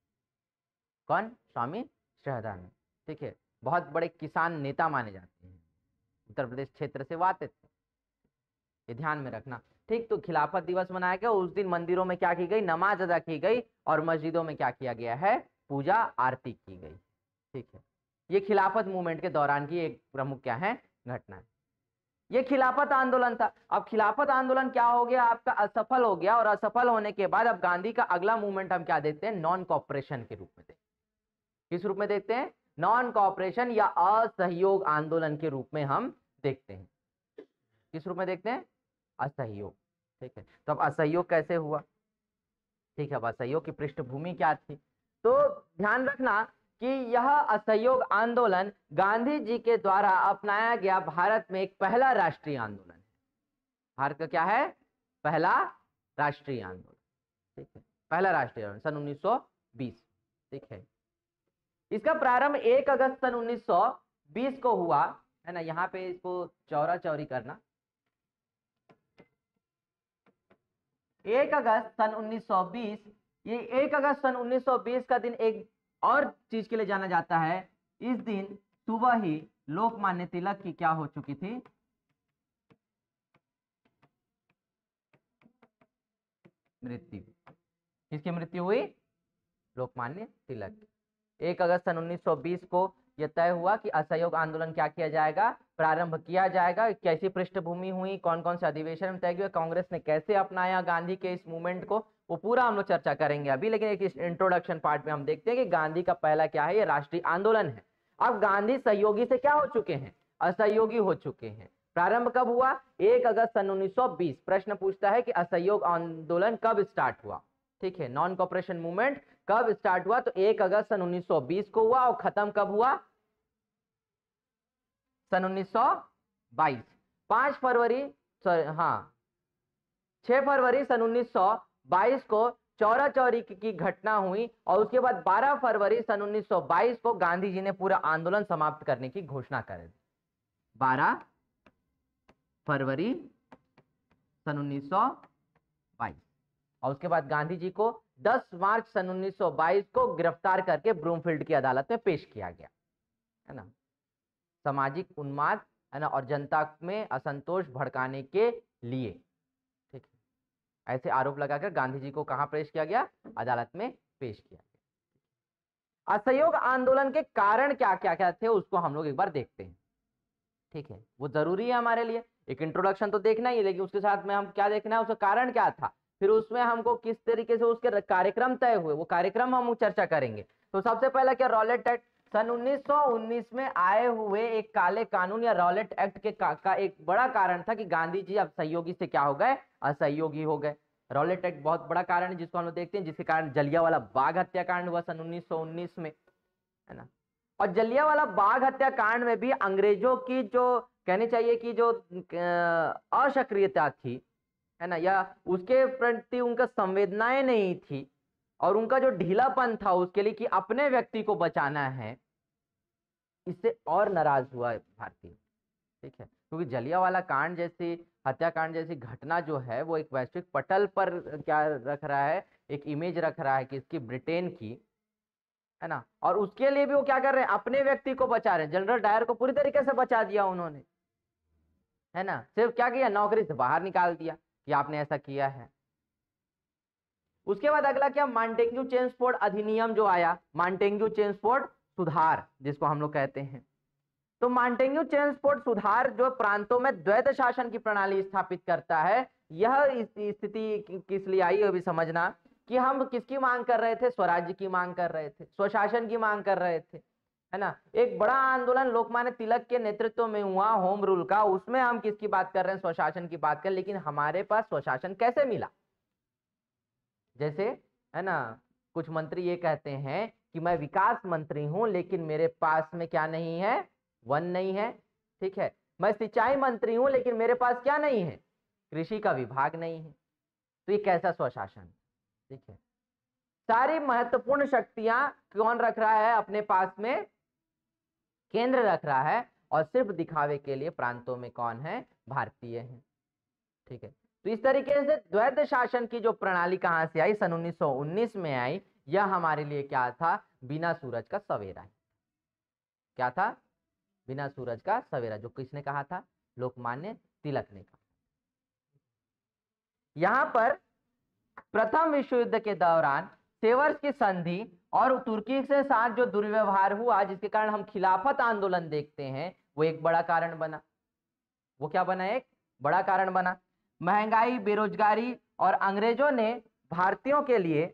कौन? स्वामी श्रद्धानंद। ठीक है, बहुत बड़े किसान नेता माने जाते हैं, उत्तर प्रदेश क्षेत्र से वो आते थे, ये ध्यान में रखना। ठीक, तो खिलाफत दिवस मनाया गया। उस दिन मंदिरों में क्या की गई? नमाज अदा की गई। और मस्जिदों में क्या किया गया है? पूजा आरती की गई। ठीक है, ये खिलाफत मूवमेंट के दौरान की एक प्रमुख क्या है? घटना है। ये खिलाफत आंदोलन था। अब खिलाफत आंदोलन क्या हो गया? आपका असफल हो गया। और असफल होने के बाद अब गांधी का अगला मूवमेंट हम क्या देखते हैं? नॉन कॉपरेशन के रूप में देखते हैं। किस रूप में देखते हैं? नॉन कॉपरेशन या असहयोग आंदोलन के रूप में हम देखते हैं। किस रूप में देखते हैं? असहयोग। ठीक है, तो अब असहयोग कैसे हुआ? ठीक है, अब असहयोग की पृष्ठभूमि क्या थी? तो ध्यान रखना कि यह असहयोग आंदोलन गांधी जी के द्वारा अपनाया गया भारत में एक पहला राष्ट्रीय आंदोलन है। भारत का क्या है? पहला राष्ट्रीय आंदोलन। ठीक है, पहला राष्ट्रीय आंदोलन सन 1920। ठीक है, इसका प्रारंभ 1 अगस्त सन 1920 को हुआ, है ना। यहाँ पे इसको चौरा चौरी करना। 1 अगस्त सन 1920, ये 1 अगस्त सन 1920 का दिन एक और चीज के लिए जाना जाता है। इस दिन सुबह ही लोकमान्य तिलक की क्या हो चुकी थी? मृत्यु। किसकी मृत्यु हुई? लोकमान्य तिलक। 1 अगस्त सन 1920 को यह तय हुआ कि असहयोग आंदोलन क्या किया जाएगा? प्रारंभ किया जाएगा। कैसी पृष्ठभूमि हुई, कौन कौन से अधिवेशन में तय हुआ, कांग्रेस ने कैसे अपनाया गांधी के इस मूवमेंट को, वो पूरा हम लोग चर्चा करेंगे अभी। लेकिन एक इंट्रोडक्शन पार्ट में हम देखते हैं कि गांधी का पहला क्या है? ये राष्ट्रीय आंदोलन है। अब गांधी सहयोगी से क्या हो चुके हैं? असहयोगी हो चुके हैं। प्रारंभ कब हुआ? 1 अगस्त सन 1920। प्रश्न पूछता है कि असहयोग आंदोलन कब स्टार्ट हुआ? ठीक है, नॉन कॉपरेशन मूवमेंट कब स्टार्ट हुआ? तो 1 अगस्त सन 1920 को हुआ। और खत्म कब हुआ? सन 1922। 5 फरवरी, हाँ 6 फरवरी सन 1922 को चौरा चौरी की घटना हुई। और उसके बाद 12 फरवरी सन 1922 को गांधी जी ने पूरा आंदोलन समाप्त करने की घोषणा कर दी। 12 फरवरी सन 1922। और उसके बाद गांधी जी को 10 मार्च सन 1922 को गिरफ्तार करके ब्रूमफील्ड की अदालत में पेश किया गया, है ना। सामाजिक उन्माद, है ना, और जनता में असंतोष भड़काने के लिए। ठीक है, ऐसे आरोप लगाकर गांधी जी को कहां पेश किया गया? अदालत में पेश किया गया। असहयोग आंदोलन के कारण क्या क्या क्या थे उसको हम लोग एक बार देखते हैं। ठीक है, वो जरूरी है हमारे लिए। एक इंट्रोडक्शन तो देखना ही है, लेकिन उसके साथ में हम क्या देखना है, उसका कारण क्या था, फिर उसमें हमको किस तरीके से उसके कार्यक्रम तय हुए, वो कार्यक्रम हम चर्चा करेंगे। तो सबसे पहला क्या, रॉलेट एक्ट। सन 1919 में आए हुए एक काले कानून या रॉलेट एक्ट के का एक बड़ा कारण था कि गांधी जी अब सहयोगी से क्या हो गए, असहयोगी हो गए। रॉलेट एक्ट बहुत बड़ा कारण है जिसको हम लोग देखते हैं, जिसके कारण जलियांवाला बाग हत्याकांड हुआ सन 1919 में, है ना। और जलियांवाला बाग हत्याकांड में भी अंग्रेजों की जो कहनी चाहिए कि जो असक्रियता थी, है ना, या उसके प्रति उनका संवेदनाएं नहीं थी, और उनका जो ढीलापन था उसके लिए कि अपने व्यक्ति को बचाना है, इससे और नाराज हुआ भारतीय। ठीक है, क्योंकि जलियांवाला कांड जैसी हत्याकांड जैसी घटना जो है वो एक वैश्विक पटल पर क्या रख रहा है, एक इमेज रख रहा है कि इसकी ब्रिटेन की, है ना। और उसके लिए भी वो क्या कर रहे हैं, अपने व्यक्ति को बचा रहे हैं। जनरल डायर को पूरी तरीके से बचा दिया उन्होंने, है ना। सिर्फ क्या किया, नौकरी से बाहर निकाल दिया कि आपने ऐसा किया है। उसके बाद अगला क्या, मॉन्टेग्यू चेम्सफोर्ड अधिनियम जो आया, मॉन्टेग्यू चेम्सफोर्ड सुधार जिसको हम लोग कहते हैं। तो मॉन्टेग्यू चेम्सफोर्ड सुधार जो प्रांतों में द्वैत शासन की प्रणाली स्थापित करता है, यह स्थिति किस लिए आई ये भी समझना कि हम किसकी मांग कर रहे थे, स्वराज्य की मांग कर रहे थे, स्वशासन की मांग कर रहे थे, है ना। एक बड़ा आंदोलन लोकमान्य तिलक के नेतृत्व में हुआ होम रूल का, उसमें हम किसकी बात कर रहे हैं, स्वशासन की बात कर। लेकिन हमारे पास स्वशासन कैसे मिला, जैसे, है ना, कुछ मंत्री ये कहते हैं कि मैं विकास मंत्री हूं लेकिन मेरे पास में क्या नहीं है, वन नहीं है। ठीक है, मैं सिंचाई मंत्री हूं लेकिन मेरे पास क्या नहीं है, कृषि का विभाग नहीं है। तो ये कैसा स्वशासन। ठीक है, सारी महत्वपूर्ण शक्तियां कौन रख रहा है अपने पास में, केंद्र रख रहा है, और सिर्फ दिखावे के लिए प्रांतों में कौन है, भारतीय है। ठीक है, तो इस तरीके से द्वैत शासन की जो प्रणाली कहां से आई, सन 1919 में आई। यह हमारे लिए क्या था, बिना सूरज का सवेरा। क्या था, बिना सूरज का सवेरा, जो किसने कहा था, लोकमान्य तिलक ने कहा। यहां पर प्रथम विश्व युद्ध के दौरान सेवर्स की संधि और तुर्की के साथ जो दुर्व्यवहार हुआ, जिसके कारण हम खिलाफत आंदोलन देखते हैं, वो एक बड़ा कारण बना। वो क्या बना, एक बड़ा कारण बना। महंगाई, बेरोजगारी, और अंग्रेजों ने भारतीयों के लिए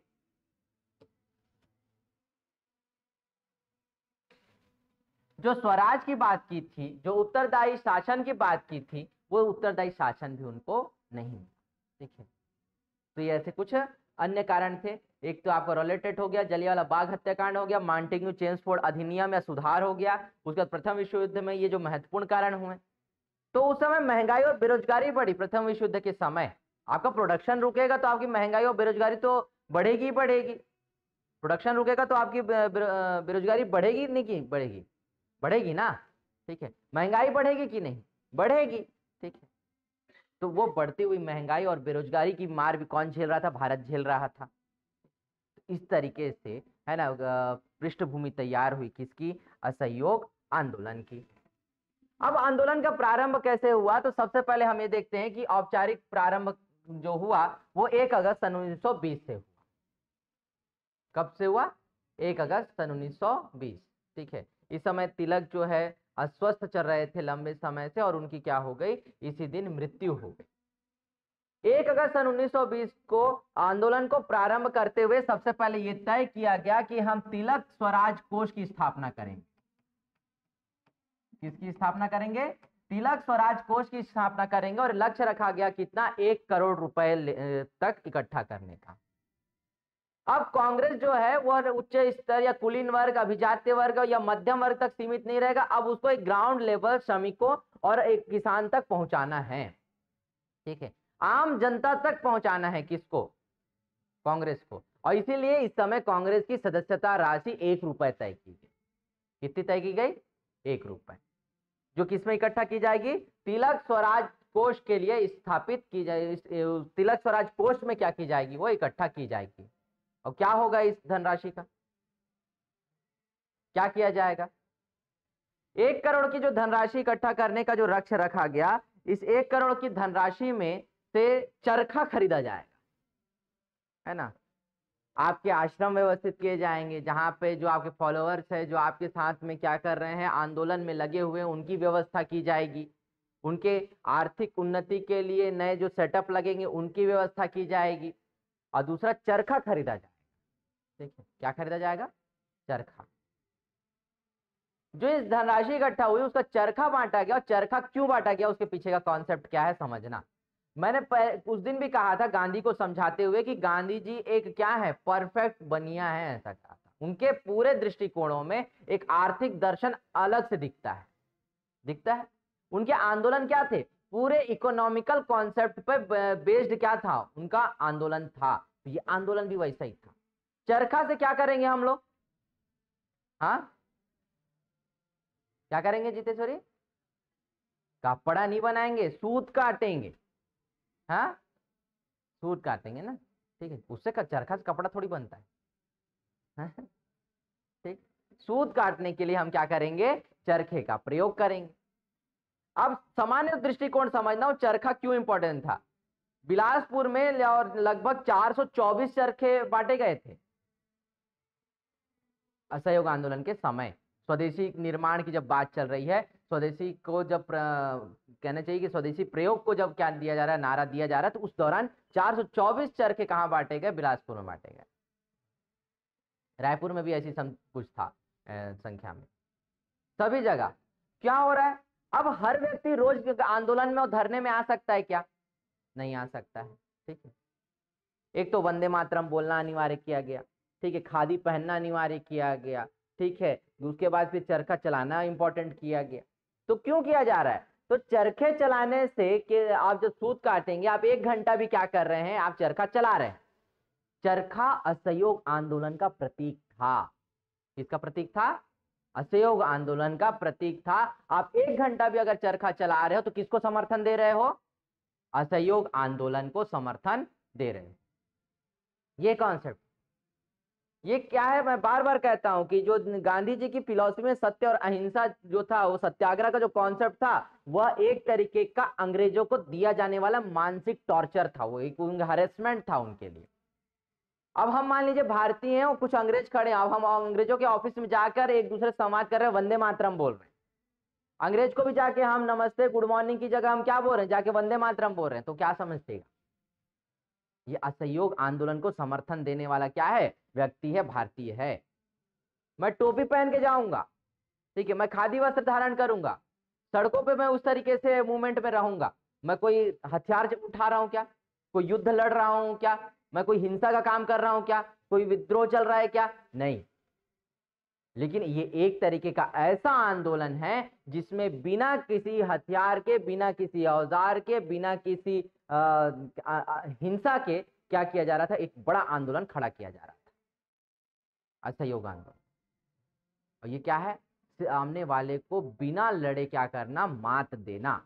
जो स्वराज की बात की थी, जो उत्तरदायी शासन की बात की थी, वो उत्तरदायी शासन भी उनको नहीं। ठीक है, तो ये ऐसे कुछ अन्य कारण थे। एक तो आपका रिलेटेड हो गया, जलियांवाला बाग हत्याकांड हो गया, मॉन्टेग्यू चेम्सफोर्ड अधिनियम या सुधार हो गया। उसके बाद प्रथम विश्व युद्ध में ये जो महत्वपूर्ण कारण हुए। तो उस समय महंगाई और बेरोजगारी बढ़ी। प्रथम विश्व युद्ध के समय आपका प्रोडक्शन रुकेगा तो आपकी महंगाई और बेरोजगारी तो बढ़ेगी ही बढ़ेगी। प्रोडक्शन रुकेगा तो आपकी बेरोजगारी बढ़ेगी नहीं, की बढ़ेगी, बढ़ेगी ना। ठीक है, महंगाई बढ़ेगी कि नहीं, बढ़ेगी। ठीक है, तो वो बढ़ती हुई महंगाई और बेरोजगारी की मार भी कौन झेल रहा था, भारत झेल रहा था। इस तरीके से, है ना, पृष्ठभूमि तैयार हुई किसकी, असहयोग आंदोलन की। अब आंदोलन का प्रारंभ कैसे हुआ, तो सबसे पहले हम ये देखते हैं कि औपचारिक प्रारंभ जो हुआ वो 1 अगस्त सन 1920 से हुआ। कब से हुआ, 1 अगस्त सन 1920। ठीक है, इस समय तिलक जो है अस्वस्थ चल रहे थे लंबे समय से, और उनकी क्या हो गई, इसी दिन मृत्यु हो गई। 1 अगस्त सन 1920 को आंदोलन को प्रारंभ करते हुए सबसे पहले यह तय किया गया कि हम तिलक स्वराज कोष की स्थापना करेंगे। किसकी स्थापना करेंगे, तिलक स्वराज कोष की स्थापना करेंगे, और लक्ष्य रखा गया कितना, 1 करोड़ रुपए तक इकट्ठा करने का। अब कांग्रेस जो है वो उच्च स्तर या कुलीन वर्ग, अभिजात्य वर्ग या मध्यम वर्ग तक सीमित नहीं रहेगा। अब उसको एक ग्राउंड लेवल श्रमिकों और एक किसान तक पहुंचाना है। ठीक है, आम जनता तक पहुंचाना है, किसको, कांग्रेस को। और इसीलिए इस समय कांग्रेस की सदस्यता राशि 1 रुपए तय की गई। कितनी तय की गई, 1 रुपए, जो किसमें इकट्ठा की जाएगी, तिलक स्वराज कोष के लिए स्थापित की जाएगी। तिलक स्वराज कोष में क्या की जाएगी, वो इकट्ठा की जाएगी। और क्या होगा इस धनराशि का, क्या किया जाएगा, 1 करोड़ की जो धनराशि इकट्ठा करने का जो लक्ष्य रखा गया, इस 1 करोड़ की धनराशि में से चरखा खरीदा जाएगा, है ना। आपके आश्रम व्यवस्थित किए जाएंगे, जहाँ पे जो आपके फॉलोअर्स है, जो आपके साथ में क्या कर रहे हैं, आंदोलन में लगे हुए हैं, उनकी व्यवस्था की जाएगी। उनके आर्थिक उन्नति के लिए नए जो सेटअप लगेंगे उनकी व्यवस्था की जाएगी। और दूसरा, चरखा खरीदा जाएगा। ठीक है, क्या खरीदा जाएगा? चरखा। जो इस धनराशि इकट्ठा हुई उसका चरखा बांटा गया। और चरखा क्यों बांटा गया, उसके पीछे का कॉन्सेप्ट क्या है समझना। मैंने उस दिन भी कहा था गांधी को समझाते हुए कि गांधी जी एक क्या है, परफेक्ट बनिया है, ऐसा कहा था। उनके पूरे दृष्टिकोणों में एक आर्थिक दर्शन अलग से दिखता है। उनके आंदोलन क्या थे, पूरे इकोनॉमिकल कॉन्सेप्ट पे बेस्ड क्या था, उनका आंदोलन था। तो ये आंदोलन भी वैसा ही था। चरखा से क्या करेंगे हम लोग? हाँ, क्या करेंगे जितेश्वरी? कपड़ा नहीं बनाएंगे, सूत काटेंगे। हाँ, सूत काटेंगे ना। ठीक है, उससे चरखा से कपड़ा थोड़ी बनता है। हाँ? ठीक, सूत काटने के लिए हम क्या करेंगे, चरखे का प्रयोग करेंगे। अब सामान्य दृष्टिकोण समझना, चरखा क्यों इंपॉर्टेंट था। बिलासपुर में और लगभग 424 चरखे बांटे गए थे असहयोग आंदोलन के समय। स्वदेशी निर्माण की जब बात चल रही है, स्वदेशी को जब कहना चाहिए कि स्वदेशी प्रयोग को जब क्या दिया जा रहा है, नारा दिया जा रहा है, तो उस दौरान 424 चरखे कहां बांटे गए? बिलासपुर में बांटे गए। रायपुर में भी ऐसी कुछ था संख्या में। सभी जगह क्या हो रहा है, अब हर व्यक्ति रोज आंदोलन में और धरने में आ सकता है क्या? नहीं आ सकता है। ठीक है, एक तो वंदे मातरम बोलना अनिवार्य किया गया। ठीक है, खादी पहनना अनिवार्य किया गया। ठीक है, उसके बाद फिर चरखा चलाना इंपॉर्टेंट किया गया। तो क्यों किया जा रहा है? तो चरखे चलाने से कि आप जब सूत काटेंगे, आप 1 घंटा भी क्या कर रहे हैं, आप चरखा चला रहे हैं। चरखा असहयोग आंदोलन का प्रतीक था। किसका प्रतीक था? असहयोग आंदोलन का प्रतीक था। आप 1 घंटा भी अगर चरखा चला रहे हो तो किसको समर्थन दे रहे हो? असहयोग आंदोलन को समर्थन दे रहे हो। ये कॉन्सेप्ट, ये क्या है, मैं बार बार कहता हूं कि जो गांधी जी की फिलॉसफी में सत्य और अहिंसा जो था, वो सत्याग्रह का जो कॉन्सेप्ट था, वह एक तरीके का अंग्रेजों को दिया जाने वाला मानसिक टॉर्चर था, वो एक हरेसमेंट था उनके लिए। अब हम मान लीजिए भारतीय हैं और कुछ अंग्रेज खड़े हैं, अब हम अंग्रेजों के ऑफिस में जाकर एक दूसरे से संवाद कर रहे हैं, वंदे मातरम बोल रहे हैं। अंग्रेज को भी जाके हम नमस्ते गुड मॉर्निंग की जगह हम क्या बोल रहे हैं, जाके वंदे मातरम बोल रहे हैं, तो क्या समझते? ये असहयोग आंदोलन को समर्थन देने वाला क्या है, व्यक्ति है, भारतीय है। मैं टोपी पहन के जाऊंगा, ठीक है, मैं खादी वस्त्र धारण करूंगा, सड़कों पे मैं उस तरीके से मूवमेंट में रहूंगा। मैं कोई हथियार उठा रहा हूं क्या? कोई युद्ध लड़ रहा हूं क्या? मैं कोई हिंसा का काम कर रहा हूं क्या? कोई विद्रोह चल रहा है क्या? नहीं। लेकिन ये एक तरीके का ऐसा आंदोलन है जिसमें बिना किसी हथियार के, बिना किसी औजार के, बिना किसी हिंसा के क्या किया जा रहा था, एक बड़ा आंदोलन खड़ा किया जा रहा था, असहयोग आंदोलन। और ये क्या है, सामने वाले को बिना लड़े क्या करना, मात देना।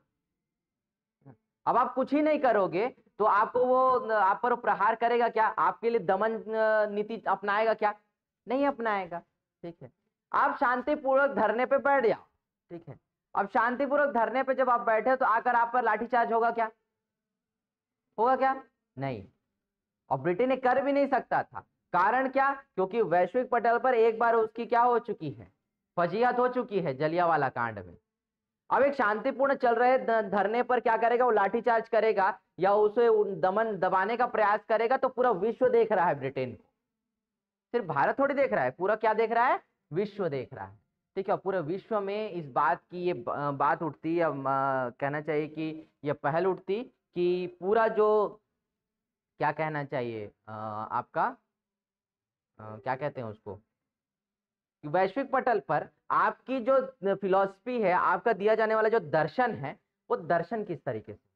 अब आप कुछ ही नहीं करोगे तो आपको वो आप पर प्रहार करेगा क्या? आपके लिए दमन नीति अपनाएगा क्या? नहीं अपनाएगा। ठीक है, आप शांतिपूर्वक धरने पे बैठ जाओ। ठीक है, अब शांतिपूर्वक धरने पे जब आप बैठे तो आकर आप पर लाठीचार्ज होगा क्या? होगा क्या? नहीं। और ब्रिटेन ने कर भी नहीं सकता था। कारण क्या? क्योंकि वैश्विक पटल पर एक बार उसकी क्या हो चुकी है, फजीहत हो चुकी है जलियांवाला कांड में। अब एक शांतिपूर्ण चल रहे धरने पर क्या करेगा, वो लाठीचार्ज करेगा या उसे दमन दबाने का प्रयास करेगा, तो पूरा विश्व देख रहा है ब्रिटेन को। सिर्फ भारत थोड़ी देख रहा है, पूरा क्या देख रहा है, विश्व देख रहा है। ठीक है, पूरे विश्व में इस बात की ये बात उठती, या कहना चाहिए कि ये पहल उठती कि पूरा जो क्या कहना चाहिए आपका क्या कहते हैं उसको, वैश्विक पटल पर आपकी जो फिलॉसफी है, आपका दिया जाने वाला जो दर्शन है, वो दर्शन किस तरीके से,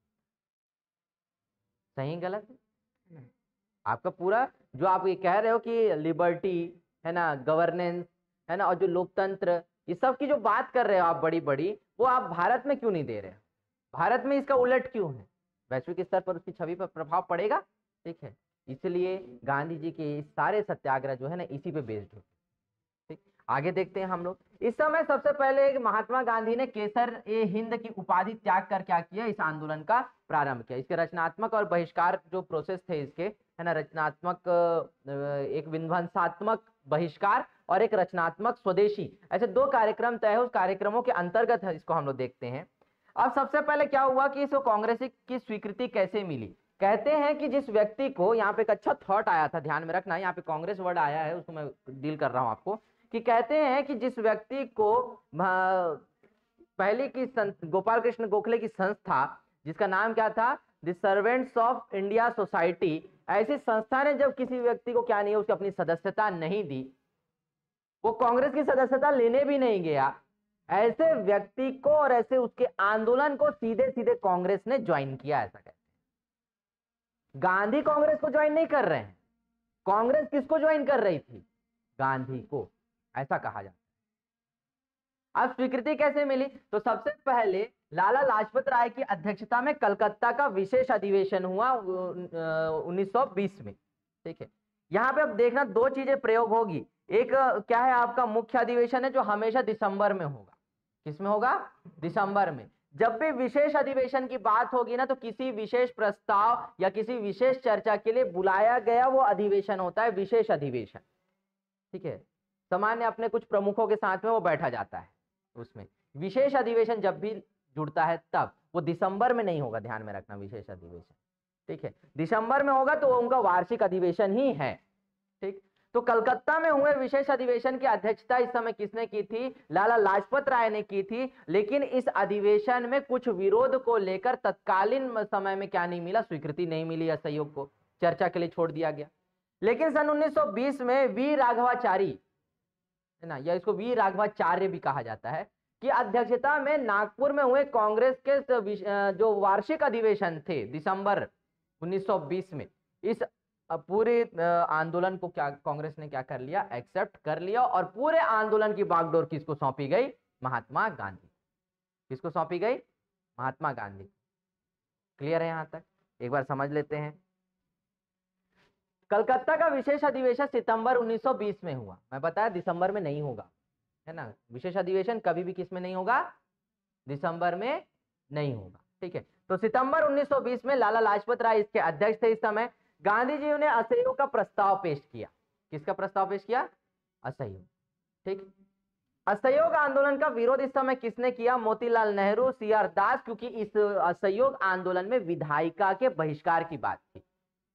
सही गलत है? आपका पूरा जो आप ये कह रहे हो कि लिबर्टी है ना, गवर्नेंस है ना, और जो लोकतंत्र, ये सब की जो बात कर रहे हो आप बड़ी बड़ी, वो आप भारत में क्यों नहीं दे रहे हो? भारत में इसका उलट क्यों है? वैश्विक स्तर पर उसकी छवि पर प्रभाव पड़ेगा। ठीक है, इसलिए गांधी जी के सारे सत्याग्रह जो है ना, इसी पे बेस्ड होते। ठीक, आगे देखते हैं हम लोग। इस समय सबसे पहले महात्मा गांधी ने केसर ए हिंद की उपाधि त्याग कर क्या किया, इस आंदोलन का प्रारंभ किया। इसके रचनात्मक और बहिष्कार जो प्रोसेस थे इसके, है ना, रचनात्मक एक विध्वंसात्मक बहिष्कार और एक रचनात्मक स्वदेशी, ऐसे दो कार्यक्रम तय है। उस कार्यक्रमों के अंतर्गत है इसको हम लोग देखते हैं। अब सबसे पहले क्या हुआ कि इसको कांग्रेस की स्वीकृति कैसे मिली। कहते हैं कि जिस व्यक्ति को, यहाँ पे एक अच्छा थॉट आया था, ध्यान में रखना, यहाँ पे कांग्रेस वर्ड आया है, उसको मैं डील कर रहा हूं आपको, कि कहते हैं कि जिस व्यक्ति को पहले की गोपाल कृष्ण गोखले की संस्था, जिसका नाम क्या था, the servants of India society, ऐसी संस्था ने जब किसी व्यक्ति को क्या नहीं, उसकी अपनी सदस्यता नहीं दी, वो कांग्रेस की सदस्यता लेने भी नहीं गया, ऐसे व्यक्ति को और ऐसे उसके आंदोलन को सीधे सीधे कांग्रेस ने ज्वाइन किया। ऐसा कहते हैं। गांधी कांग्रेस को ज्वाइन नहीं कर रहे हैं, कांग्रेस किसको ज्वाइन कर रही थी, गांधी को, ऐसा कहा जाता है। अब स्वीकृति कैसे मिली, तो सबसे पहले लाला लाजपत राय की अध्यक्षता में कलकत्ता का विशेष अधिवेशन हुआ 1920 में। ठीक है, यहां पे अब देखना दो चीजें प्रयोग होगी। एक क्या है, आपका मुख्य अधिवेशन है जो हमेशा दिसंबर में होगा। किसमें होगा, दिसंबर में। जब भी विशेष अधिवेशन की बात होगी ना, तो किसी विशेष प्रस्ताव या किसी विशेष चर्चा के लिए बुलाया गया वो अधिवेशन होता है विशेष अधिवेशन। ठीक है, सामान्य अपने कुछ प्रमुखों के साथ में वो बैठा जाता है उसमें। विशेष अधिवेशन जब भी जुड़ता है तब वो दिसंबर में नहीं होगा, ध्यान में रखना, विशेष अधिवेशन। ठीक है, दिसंबर में होगा तो वो उनका वार्षिक अधिवेशन ही है। ठीक, तो कलकत्ता में हुए विशेष अधिवेशन की अध्यक्षता इस समय किसने की थी, लाला लाजपत राय ने की थी। लेकिन इस अधिवेशन में कुछ विरोध को लेकर तत्कालीन समय में क्या नहीं मिला, स्वीकृति नहीं मिली, असहयोग को चर्चा के लिए छोड़ दिया गया। लेकिन सन 1920 में वी राघवाचारी, है ना, या इसको वी राघवाचार्य भी कहा जाता है, की अध्यक्षता में नागपुर में हुए कांग्रेस के जो वार्षिक अधिवेशन थे दिसंबर 1920 में, इस पूरे आंदोलन को क्या कांग्रेस ने क्या कर लिया, एक्सेप्ट कर लिया। और पूरे आंदोलन की बागडोर किसको सौंपी गई, महात्मा गांधी। किसको सौंपी गई, महात्मा गांधी। क्लियर है यहां तक, एक बार समझ लेते हैं। कलकत्ता का विशेष अधिवेशन सितंबर 1920 में हुआ, मैं बताया दिसंबर में नहीं होगा, है ना। विशेष अधिवेशन कभी भी किस में नहीं होगा, दिसंबर में नहीं होगा। ठीक है, तो सितंबर 1920 में लाला लाजपत राय इसके अध्यक्ष थे। इस समय गांधी जी ने असहयोग का प्रस्ताव पेश किया। किसका प्रस्ताव पेश किया, असहयोग। ठीक, असहयोग आंदोलन का विरोध इस समय किसने किया, मोतीलाल नेहरू, सीआर दास, क्योंकि इस असहयोग आंदोलन में विधायिका के बहिष्कार की बात थी।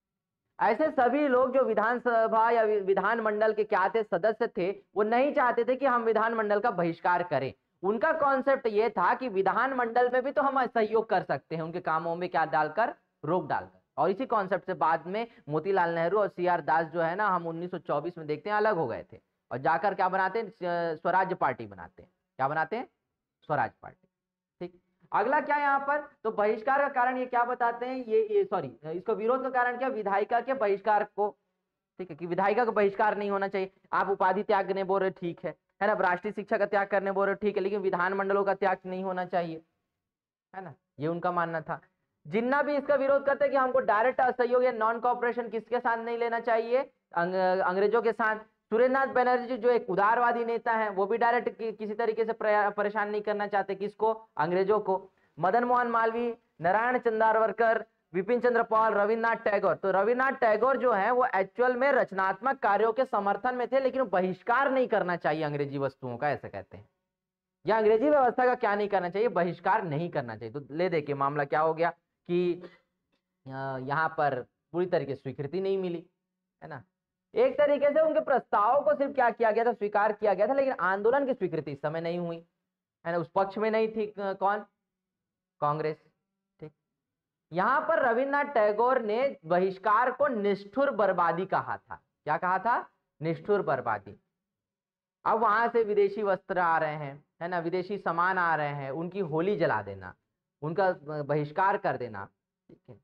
ऐसे सभी लोग जो विधानसभा या विधानमंडल के क्या थे, सदस्य थे, वो नहीं चाहते थे कि हम विधानमंडल का बहिष्कार करें। उनका कॉन्सेप्ट ये था कि विधानमंडल में भी तो हम सहयोग कर सकते हैं, उनके कामों में क्या डालकर, रोक डालकर। और इसी कॉन्सेप्ट से बाद में मोतीलाल नेहरू और सीआर दास जो है ना, हम 1924 में देखते हैं अलग हो गए थे और जाकर क्या बनाते हैं, स्वराज्य पार्टी बनाते हैं। क्या बनाते हैं, स्वराज पार्टी। ठीक, अगला क्या यहाँ पर, तो बहिष्कार का कारण ये क्या बताते हैं, ये सॉरी, इसको विरोध का कारण क्या, विधायिका के बहिष्कार को। ठीक है, कि विधायिका का बहिष्कार नहीं होना चाहिए। आप उपाधि त्याग करने बोल रहे, ठीक है ना, राष्ट्रीय शिक्षा का त्याग करने बोल रहे, ठीक है, लेकिन विधानमंडलों का त्याग नहीं होना चाहिए, है ना, ये उनका मानना था। जिन्ना भी इसका विरोध करते हैं कि हमको डायरेक्ट असहयोग या नॉन कॉपरेशन किसके साथ नहीं लेना चाहिए, अंग्रेजों के साथ। सुरेंद्रनाथ बनर्जी जो एक उदारवादी नेता है, वो भी डायरेक्ट किसी तरीके से परेशान नहीं करना चाहते, किसको, अंग्रेजों को। मदन मोहन मालवीय, नारायण चंद्रावरकर, विपिन चंद्र पाल, रविन्द्रनाथ टैगोर। तो रविन्द्रनाथ टैगोर जो है वो एक्चुअल में रचनात्मक कार्यों के समर्थन में थे, लेकिन बहिष्कार नहीं करना चाहिए अंग्रेजी वस्तुओं का, ऐसा कहते हैं, या अंग्रेजी व्यवस्था का क्या नहीं करना चाहिए, बहिष्कार नहीं करना चाहिए। तो ले देखिए मामला क्या हो गया कि यहाँ पर पूरी तरीके से स्वीकृति नहीं मिली, है ना। एक तरीके से उनके प्रस्ताव को सिर्फ क्या किया गया था, स्वीकार किया गया था, लेकिन आंदोलन की स्वीकृति इस समय नहीं हुई, है ना, उस पक्ष में नहीं थी कौन, कांग्रेस। ठीक, यहां पर रविन्द्रनाथ टैगोर ने बहिष्कार को निष्ठुर बर्बादी कहा था। क्या कहा था, निष्ठुर बर्बादी। अब वहां से विदेशी वस्त्र आ रहे हैं, है ना, विदेशी सामान आ रहे हैं, उनकी होली जला देना, उनका बहिष्कार कर देना, ठीक है,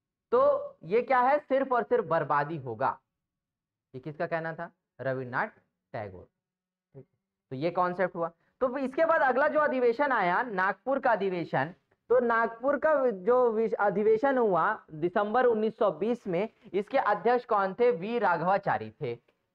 तो ये क्या है, सिर्फ और सिर्फ बर्बादी होगा। ये किसका कहना था, रविन्द्रनाथ टैगोर। ठीक, तो ये कॉन्सेप्ट हुआ। तो इसके बाद अगला जो अधिवेशन आया, नागपुर का अधिवेशन। तो नागपुर का जो अधिवेशन हुआ दिसंबर 1920 में, इसके अध्यक्ष कौन थे, वी राघवाचारी थे।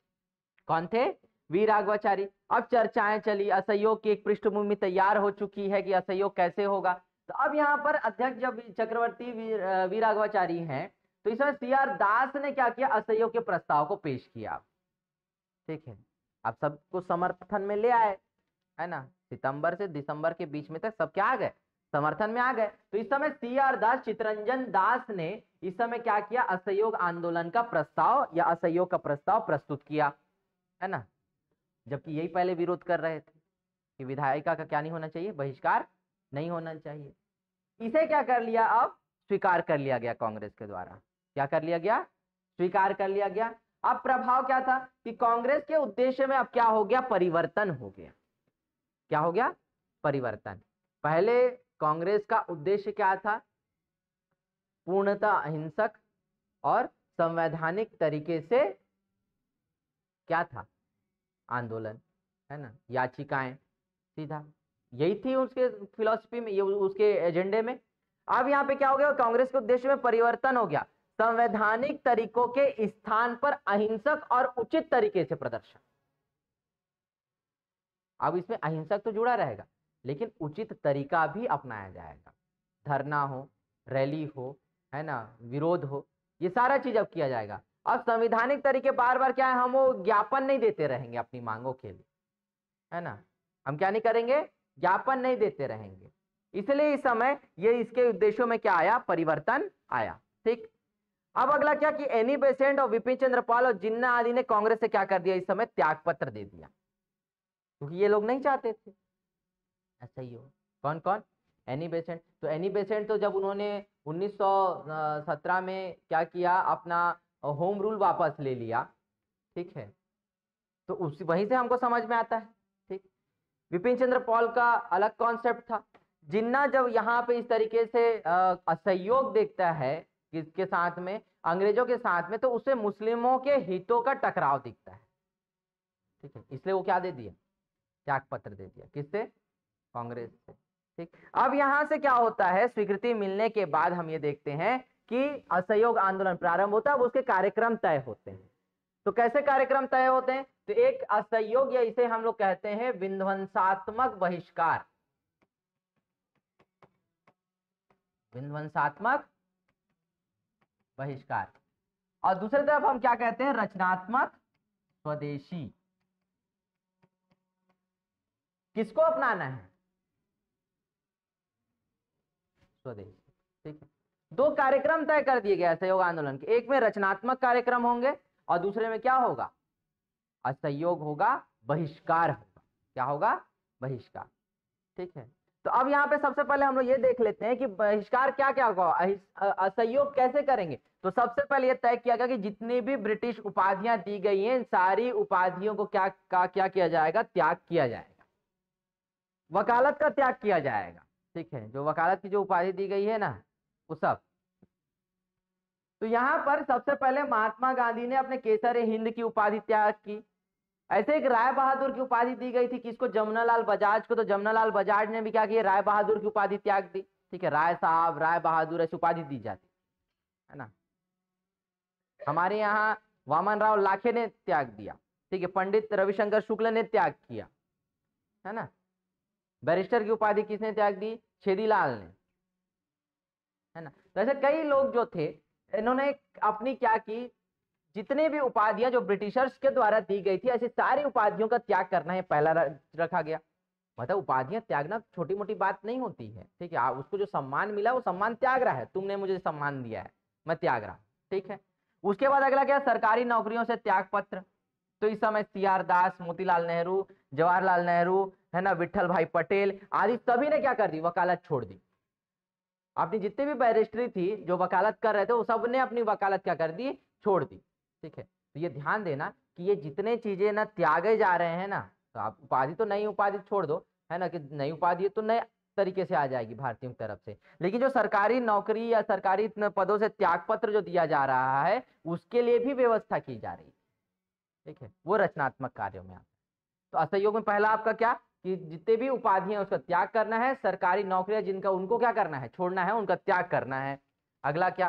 कौन थे, वी राघवाचारी। अब चर्चाएं चली, असहयोग की एक पृष्ठभूमि तैयार हो चुकी है कि असहयोग कैसे होगा। तो अब यहाँ पर अध्यक्ष जब चक्रवर्ती वी राघवाचारी हैं, तो इस समय CR दास ने क्या किया, असहयोग के प्रस्ताव को पेश किया। ठीक है, आप सबको समर्थन में ले आए, है ना, सितंबर से दिसंबर के बीच में तक सब क्या आ गए, समर्थन में आ गए। तो इस समय CR दास, चितरंजन दास ने इस समय क्या किया, असहयोग आंदोलन का प्रस्ताव या असहयोग का प्रस्ताव प्रस्तुत किया, है ना, जबकि यही पहले विरोध कर रहे थे कि विधायिका का क्या नहीं होना चाहिए, बहिष्कार नहीं होना चाहिए। इसे क्या कर लिया, अब स्वीकार कर लिया गया कांग्रेस के द्वारा। क्या कर लिया गया, स्वीकार कर लिया गया। अब प्रभाव क्या था कि कांग्रेस के उद्देश्य में अब क्या हो गया, परिवर्तन हो गया। क्या हो गया, परिवर्तन। पहले कांग्रेस का उद्देश्य क्या था, पूर्णतः अहिंसक और संवैधानिक तरीके से क्या था, आंदोलन, है ना, याचिकाएं, सीधा यही थी उसके फिलॉसफी में, ये उसके एजेंडे में। अब यहाँ पे क्या हो गया, कांग्रेस के उद्देश्य में परिवर्तन हो गया, संवैधानिक तरीकों के स्थान पर अहिंसक और उचित तरीके से प्रदर्शन। अब इसमें अहिंसक तो जुड़ा रहेगा, लेकिन उचित तरीका भी अपनाया जाएगा। धरना हो, रैली हो, है ना, विरोध हो, ये सारा चीज अब किया जाएगा। अब संवैधानिक तरीके बार बार क्या है, हम वो ज्ञापन नहीं देते रहेंगे अपनी मांगों के लिए, है ना, हम क्या नहीं करेंगे, ज्ञापन नहीं देते रहेंगे। इसलिए इस समय ये इसके उद्देश्यों में क्या आया, परिवर्तन आया। ठीक, अब अगला क्या कि एनी बेसेंट और विपिन चंद्र पाल और जिन्ना आदि ने कांग्रेस से क्या कर दिया, इस समय त्याग पत्र दे दिया, क्योंकि ये लोग नहीं चाहते थे ऐसा ही हो। कौन कौन, एनी बेसेंट। तो एनी बेसेंट तो जब उन्होंने 1917 में क्या किया, अपना होम रूल वापस ले लिया, ठीक है, तो उस वहीं से हमको समझ में आता है। ठीक, विपिन चंद्र पॉल का अलग कॉन्सेप्ट था। जिन्ना जब यहाँ पे इस तरीके से असहयोग देखता है किसके साथ में, अंग्रेजों के साथ में, तो उसे मुस्लिमों के हितों का टकराव दिखता है। ठीक है, इसलिए वो क्या दे दिया, त्याग पत्र दे दिया, किससे, कांग्रेस से। ठीक, अब यहां से क्या होता है, स्वीकृति मिलने के बाद हम ये देखते हैं कि असहयोग आंदोलन प्रारंभ होता है, उसके कार्यक्रम तय होते हैं। तो कैसे कार्यक्रम तय होते हैं, तो एक असहयोग, या इसे हम लोग कहते हैं विध्वंसात्मक बहिष्कार, विध्वंसात्मक बहिष्कार, और दूसरी तरफ हम क्या कहते हैं, रचनात्मक स्वदेशी। किसको अपनाना है, स्वदेशी। ठीक है, दो कार्यक्रम तय कर दिए गए असहयोग आंदोलन के, एक में रचनात्मक कार्यक्रम होंगे और दूसरे में क्या होगा, असहयोग होगा, बहिष्कार होगा। क्या होगा, बहिष्कार। ठीक है, तो अब यहाँ पे सबसे पहले हम लोग ये देख लेते हैं कि बहिष्कार क्या क्या होगा, असहयोग कैसे करेंगे। तो सबसे पहले ये तय किया गया कि जितनी भी ब्रिटिश उपाधियां दी गई हैं, सारी उपाधियों को क्या किया जाएगा, त्याग किया जाएगा, वकालत का त्याग किया जाएगा। ठीक है, जो वकालत की जो उपाधि दी गई है ना, वो सब। तो यहाँ पर सबसे पहले महात्मा गांधी ने अपने केसर हिंद की उपाधि त्याग की। ऐसे एक राय बहादुर की उपाधि दी गई थी, किसको, जमुनालाल बजाज को। तो जमुनालाल बजाज ने भी क्या किया, राय बहादुर की उपाधि त्याग दी। ठीक है, राय साहब, राय बहादुर, ऐसी उपाधि दी जाती है ना। हमारे यहाँ वामन राव लाखे ने त्याग दिया। ठीक है, पंडित रविशंकर शुक्ल ने त्याग किया, है ना। बैरिस्टर की उपाधि किसने त्याग दी, छेदीलाल ने, है ना। तो ऐसे कई लोग जो थे, इन्होंने अपनी क्या की, जितने भी उपाधियां जो ब्रिटिशर्स के द्वारा दी गई थी, ऐसी सारी उपाधियों का त्याग करना है पहला रखा गया। मतलब उपाधियां त्यागना छोटी मोटी बात नहीं होती है। ठीक है, उसको जो सम्मान मिला वो सम्मान त्याग रहा है, तुमने मुझे सम्मान दिया है, मैं त्याग रहा। ठीक है, उसके बाद अगला क्या, सरकारी नौकरियों से त्याग पत्र। तो इस समय CR दास, मोतीलाल नेहरू, जवाहरलाल नेहरू, है ना, विट्ठल भाई पटेल आदि सभी ने क्या कर दी, वकालत छोड़ दी। अपनी जितनी भी बैरिस्ट्री थी, जो वकालत कर रहे थे, वो सब ने अपनी वकालत क्या कर दी, छोड़ दी। ठीक है, तो ये ध्यान देना कि ये जितने चीजें ना त्यागे जा रहे हैं ना, तो आप उपाधि तो नई उपाधि छोड़ दो, है ना, कि नई उपाधि तो नए तरीके से आ जाएगी भारतीयों की तरफ से, लेकिन जो सरकारी नौकरी या सरकारी पदों से त्याग पत्र जो दिया जा रहा है, उसके लिए भी व्यवस्था की जा रही है। ठीक है, वो रचनात्मक कार्यों में आता है। तो असहयोग में पहला आपका क्या, कि जितने भी उपाधियां उसका त्याग करना है, सरकारी नौकरियां जिनका, उनको क्या करना है, छोड़ना है, उनका त्याग करना है। अगला क्या,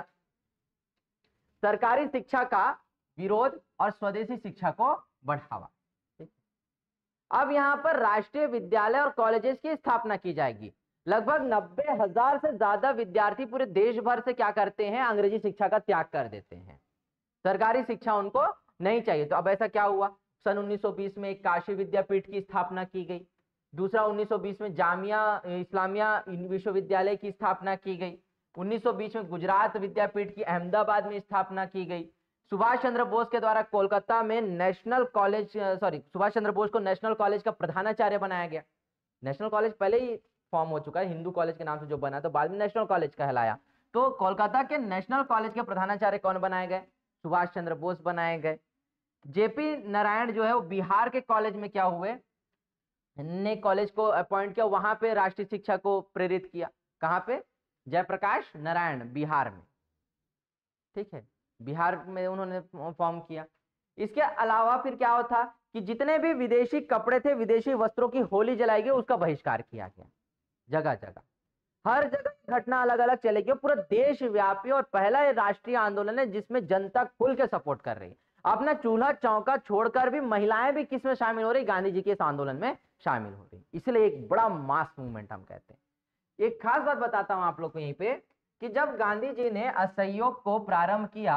सरकारी शिक्षा का विरोध और स्वदेशी शिक्षा को बढ़ावा। अब यहां पर राष्ट्रीय विद्यालय और कॉलेजेस की स्थापना की जाएगी। लगभग 90,000 से ज्यादा विद्यार्थी पूरे देश भर से क्या करते हैं, अंग्रेजी शिक्षा का त्याग कर देते हैं, सरकारी शिक्षा उनको नहीं चाहिए। तो अब ऐसा क्या हुआ, सन 1920 में एक काशी विद्यापीठ की स्थापना की गई, दूसरा 1920 में जामिया इस्लामिया विश्वविद्यालय की स्थापना की गई, 1920 में गुजरात विद्यापीठ की अहमदाबाद में स्थापना की गई, सुभाष चंद्र बोस के द्वारा कोलकाता में नेशनल कॉलेज सुभाष चंद्र बोस को नेशनल कॉलेज का प्रधानाचार्य बनाया गया। नेशनल कॉलेज पहले ही फॉर्म हो चुका है, हिंदू कॉलेज के नाम से जो बना, तो बाद में नेशनल कॉलेज कहलाया। तो कोलकाता के नेशनल कॉलेज के प्रधानाचार्य कौन बनाए गए, सुभाष चंद्र बोस बनाए गए। जेपी नारायण जो है वो बिहार के कॉलेज में क्या हुए, ने कॉलेज को अपॉइंट किया, वहां पे राष्ट्रीय शिक्षा को प्रेरित किया। कहां पे, जयप्रकाश नारायण बिहार में, ठीक है, बिहार में उन्होंने फॉर्म किया। इसके अलावा फिर क्या होता कि जितने भी विदेशी कपड़े थे, विदेशी वस्त्रों की होली जलाई गई, उसका बहिष्कार किया गया। जगह जगह हर जगह घटना अलग अलग चलेगी, पूरा देशव्यापी और पहला राष्ट्रीय आंदोलन है जिसमें जनता खुल के सपोर्ट कर रही है। अपना चूल्हा चौका छोड़कर भी महिलाएं भी किसमें शामिल हो रही, गांधी जी के इस आंदोलन में शामिल हो रही। इसलिए एक बड़ा मास मूवमेंट हम कहते हैं। एक खास बात बताता हूं आप लोग को यहीं पे कि जब गांधी जी ने असहयोग को प्रारंभ किया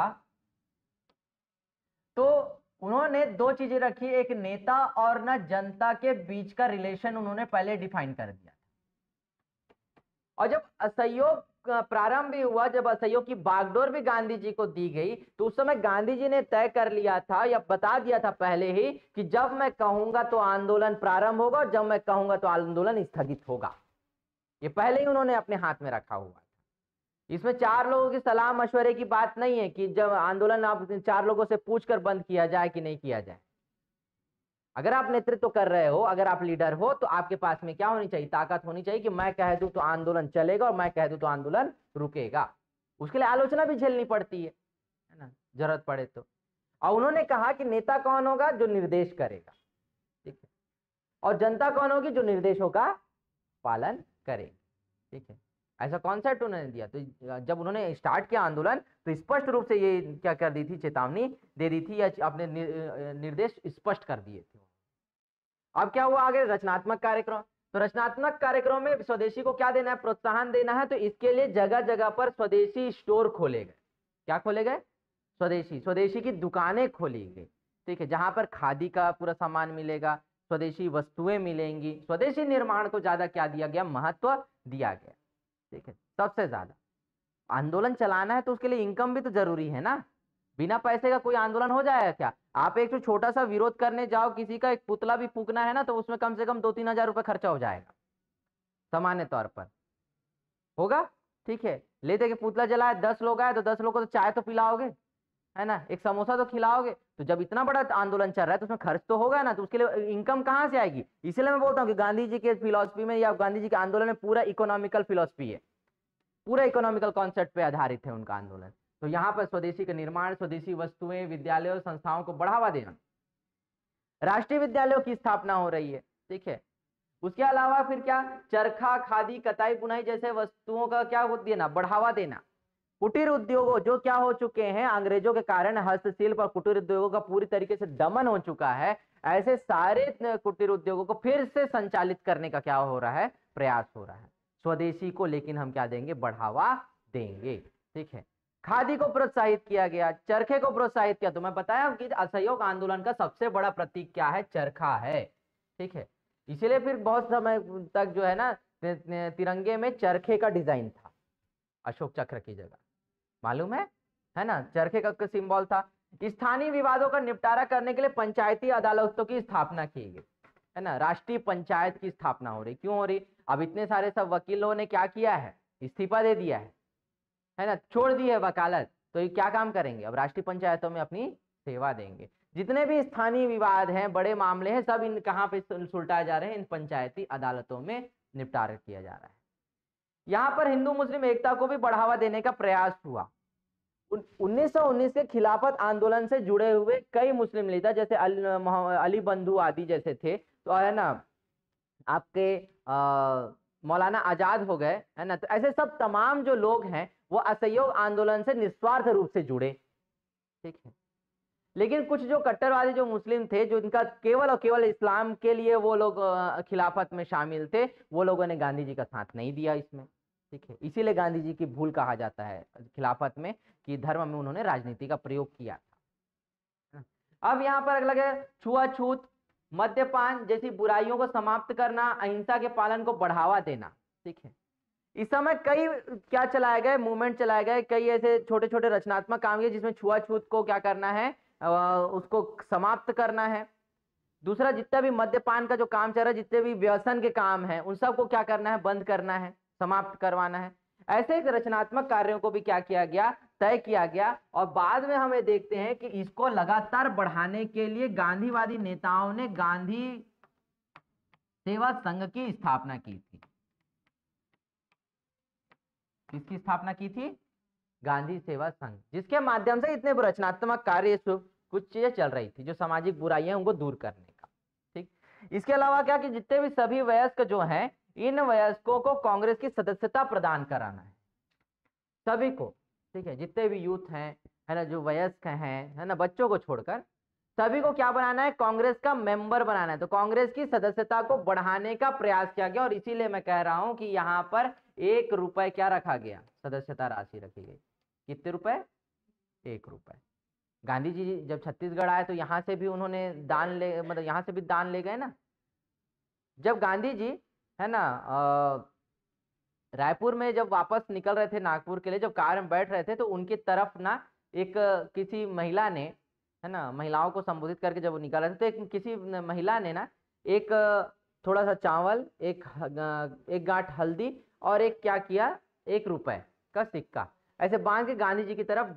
तो उन्होंने दो चीजें रखी, एक नेता और ना जनता के बीच का रिलेशन उन्होंने पहले डिफाइन कर दिया। और जब असहयोग प्रारंभ भी हुआ, जब असहयोग की बागडोर भी गांधी जी को दी गई, तो उस समय गांधी जी ने तय कर लिया था या बता दिया था पहले ही कि जब मैं कहूंगा तो आंदोलन प्रारंभ होगा और जब मैं कहूंगा तो आंदोलन स्थगित होगा। ये पहले ही उन्होंने अपने हाथ में रखा हुआ था। इसमें चार लोगों की सलाह मशवरे की बात नहीं है कि जब आंदोलन आप चार लोगों से पूछकर बंद किया जाए कि नहीं किया जाए। अगर आप नेतृत्व कर रहे हो, अगर आप लीडर हो, तो आपके पास में क्या होनी चाहिए, ताकत होनी चाहिए कि मैं कह दूं तो आंदोलन चलेगा और मैं कह दूं तो आंदोलन रुकेगा। उसके लिए आलोचना भी झेलनी पड़ती है ना, जरूरत पड़े तो। और उन्होंने कहा कि नेता कौन होगा, जो निर्देश करेगा, ठीक है, और जनता कौन होगी, जो निर्देशों का पालन करेगी, ठीक है। ऐसा कॉन्सेप्ट उन्होंने दिया। तो जब उन्होंने स्टार्ट किया आंदोलन तो स्पष्ट रूप से ये क्या कर दी थी, चेतावनी दे दी थी या अपने निर्देश स्पष्ट कर दिए थे। अब क्या हुआ आगे, रचनात्मक कार्यक्रम। तो रचनात्मक कार्यक्रम में स्वदेशी को क्या देना है, प्रोत्साहन देना है। तो इसके लिए जगह जगह पर स्वदेशी स्टोर खोले गए। क्या खोले गए, स्वदेशी की दुकानें खोली गई, ठीक है, जहां पर खादी का पूरा सामान मिलेगा, स्वदेशी वस्तुएं मिलेंगी। स्वदेशी निर्माण को ज्यादा क्या दिया गया, महत्व दिया गया, ठीक है। सबसे ज्यादा आंदोलन चलाना है तो उसके लिए इनकम भी तो जरूरी है ना। बिना पैसे का कोई आंदोलन हो जाएगा क्या। आप एक तो छोटा सा विरोध करने जाओ, किसी का एक पुतला भी फूकना है ना, तो उसमें कम से कम 2-3 हजार रुपए खर्चा हो जाएगा सामान्य तौर पर, होगा, ठीक है। लेते कि पुतला जलाए, 10 लोग आए तो 10 लोग को तो चाय तो पिलाओगे, है ना, एक समोसा तो खिलाओगे। तो जब इतना बड़ा आंदोलन चल रहा है तो उसमें खर्च तो होगा ना, तो उसके लिए इनकम कहां से आएगी। इसलिए मैं बोलता हूँ कि गांधी जी के फिलॉसफी में या गांधी जी के आंदोलन में पूरा इकोनॉमिकल फिलॉसफी है, पूरा इकोनॉमिकल कॉन्सेप्ट पे आधारित है उनका आंदोलन। तो यहाँ पर स्वदेशी का निर्माण, स्वदेशी वस्तुएं, विद्यालयों और संस्थाओं को बढ़ावा देना, राष्ट्रीय विद्यालयों की स्थापना हो रही है, ठीक है। उसके अलावा फिर क्या, चरखा, खादी, कताई, बुनाई जैसे वस्तुओं का क्या देना, बढ़ावा देना। कुटीर उद्योगों जो क्या हो चुके हैं, अंग्रेजों के कारण हस्तशिल्प और कुटीर उद्योगों का पूरी तरीके से दमन हो चुका है, ऐसे सारे कुटीर उद्योगों को फिर से संचालित करने का क्या हो रहा है, प्रयास हो रहा है। स्वदेशी को लेकिन हम क्या देंगे, बढ़ावा देंगे, ठीक है। खादी को प्रोत्साहित किया गया, चरखे को प्रोत्साहित किया। तो मैं बताया कि असहयोग आंदोलन का सबसे बड़ा प्रतीक क्या है, चरखा है, ठीक है। इसीलिए फिर बहुत समय तक जो है ना तिरंगे में चरखे का डिजाइन था, अशोक चक्र की जगह, मालूम है ना, चरखे का सिंबल था। स्थानीय विवादों का निपटारा करने के लिए पंचायती अदालतों की स्थापना की गई, है ना, राष्ट्रीय पंचायत की स्थापना हो रही। क्यों हो रही, अब इतने सारे सब वकीलों ने क्या किया है, इस्तीफा दे दिया है ना, छोड़ दी है वकालत, तो ये क्या काम करेंगे, अब राष्ट्रीय पंचायतों में अपनी सेवा देंगे। जितने भी स्थानीय विवाद हैं, बड़े मामले हैं, सब इन कहां पे सुलटाए जा रहे हैं, इन पंचायती अदालतों में निपटारा किया जा रहा है। यहां पर हिंदू मुस्लिम एकता को भी बढ़ावा देने का प्रयास हुआ। 1919 के खिलाफत आंदोलन से जुड़े हुए कई मुस्लिम लीडर जैसे अली बंधु आदि जैसे थे, तो है ना आपके मौलाना आजाद हो गए, है ना, तो ऐसे सब तमाम जो लोग हैं वो असहयोग आंदोलन से निस्वार्थ रूप से जुड़े, ठीक है। लेकिन कुछ जो कट्टरवादी जो मुस्लिम थे, जो इनका केवल और केवल इस्लाम के लिए वो लोग खिलाफत में शामिल थे, वो लोगों ने गांधी जी का साथ नहीं दिया इसमें। ठीक है, इसीलिए गांधी जी की भूल कहा जाता है खिलाफत में कि धर्म में उन्होंने राजनीति का प्रयोग किया था। अब यहाँ पर अलग है छुआछूत, मद्यपान जैसी बुराइयों को समाप्त करना, अहिंसा के पालन को बढ़ावा देना। ठीक है, इस समय कई क्या चलाए गए, मूवमेंट चलाए गए, कई ऐसे छोटे छोटे रचनात्मक काम किए जिसमें छुआछूत को क्या करना है, उसको समाप्त करना है। दूसरा, जितना भी मद्यपान का जो काम चल रहा है, जितने भी व्यसन के काम है, उन सबको क्या करना है, बंद करना है, समाप्त करवाना है। ऐसे रचनात्मक कार्यों को भी क्या किया गया, तय किया गया। और बाद में हमें देखते हैं कि इसको लगातार बढ़ाने के लिए गांधीवादी नेताओं ने गांधी सेवा संघ की स्थापना की थी। किसकी स्थापना की थी? गांधी सेवा संघ, जिसके माध्यम से इतने रचनात्मक कार्य, कुछ चीजें चल रही थी जो सामाजिक बुराइयां उनको दूर करने का। ठीक, इसके अलावा क्या कि जितने भी सभी वयस्क जो हैं, इन वयस्कों को कांग्रेस की सदस्यता प्रदान कराना है, सभी को। ठीक है, जितने भी यूथ हैं, है ना, जो वयस्क हैं, है ना, बच्चों को छोड़कर सभी को क्या बनाना है, कांग्रेस का मेंबर बनाना है। तो कांग्रेस की सदस्यता को बढ़ाने का प्रयास किया गया, और इसीलिए मैं कह रहा हूं कि यहाँ पर 1 रुपए क्या रखा गया, सदस्यता राशि रखी गई। कितने रुपए? 1 रुपए। गांधी जी जब छत्तीसगढ़ आए तो यहाँ से भी उन्होंने दान ले, मतलब यहाँ से भी दान ले गए ना। जब गांधी जी, है ना, रायपुर में जब वापस निकल रहे थे नागपुर के लिए, जब कार में बैठ रहे थे, तो उनकी तरफ ना एक किसी महिला ने, है ना, महिलाओं को संबोधित करके जब वो निकल रहे थे, तो एक किसी महिला ने ना एक थोड़ा सा चावल, एक गांठ हल्दी और एक क्या किया, 1 रुपए का सिक्का ऐसे बांध के गांधी जी की तरफ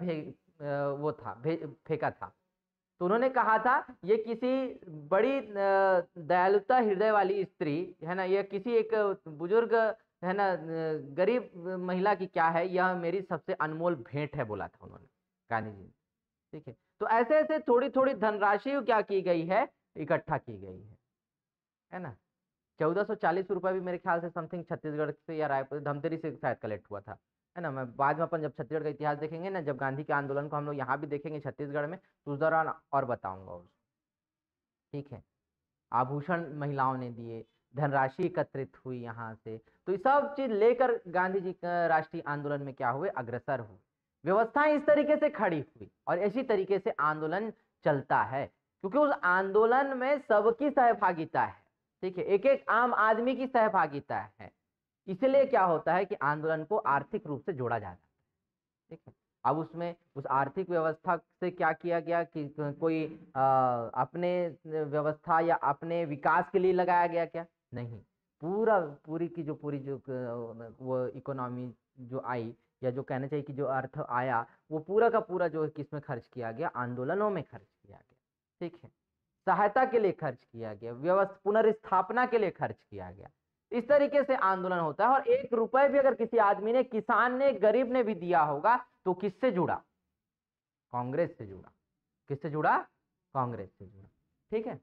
फेंका था। तो उन्होंने कहा था ये किसी बड़ी दयालुता हृदय वाली स्त्री, है ना, ये किसी एक बुजुर्ग, है ना, गरीब महिला की क्या है, यह मेरी सबसे अनमोल भेंट है, बोला था उन्होंने, गांधी जी। ठीक है, तो ऐसे ऐसे थोड़ी थोड़ी धनराशि क्या की गई है, इकट्ठा की गई है ना। 1440 रुपए भी मेरे ख्याल से समथिंग छत्तीसगढ़ से या रायपुर धमतरी से शायद कलेक्ट हुआ था, है ना। मैं बाद में अपन जब छत्तीसगढ़ का इतिहास देखेंगे ना, जब गांधी के आंदोलन को हम लोग यहाँ भी देखेंगे छत्तीसगढ़ में, तो उस दौरान और बताऊंगा उसको। ठीक है, आभूषण महिलाओं ने दिए, धनराशि एकत्रित हुई यहाँ से, तो ये सब चीज लेकर गांधी जी राष्ट्रीय आंदोलन में क्या हुए, अग्रसर हुए। व्यवस्थाएं इस तरीके से खड़ी हुई और इसी तरीके से आंदोलन चलता है, क्योंकि उस आंदोलन में सबकी सहभागिता है। ठीक है, एक एक आम आदमी की सहभागिता है, इसलिए क्या होता है कि आंदोलन को आर्थिक रूप से जोड़ा जाता है। ठीक है, अब उसमें उस आर्थिक व्यवस्था से क्या किया गया कि कोई अपने व्यवस्था या अपने विकास के लिए लगाया गया, क्या नहीं, पूरी जो वो इकोनॉमी जो आई, या जो कहना चाहिए कि जो अर्थ आया, वो पूरा का पूरा जो किसमें खर्च किया गया, आंदोलनों में खर्च किया गया। ठीक है, सहायता के लिए खर्च किया गया, व्यवस्था पुनर्स्थापना के लिए खर्च किया गया। इस तरीके से आंदोलन होता है। और 1 रुपए भी अगर किसी आदमी ने, किसान ने, गरीब ने भी दिया होगा, तो किससे जुड़ा? कांग्रेस से जुड़ा। किससे जुड़ा? कांग्रेस से जुड़ा। ठीक है,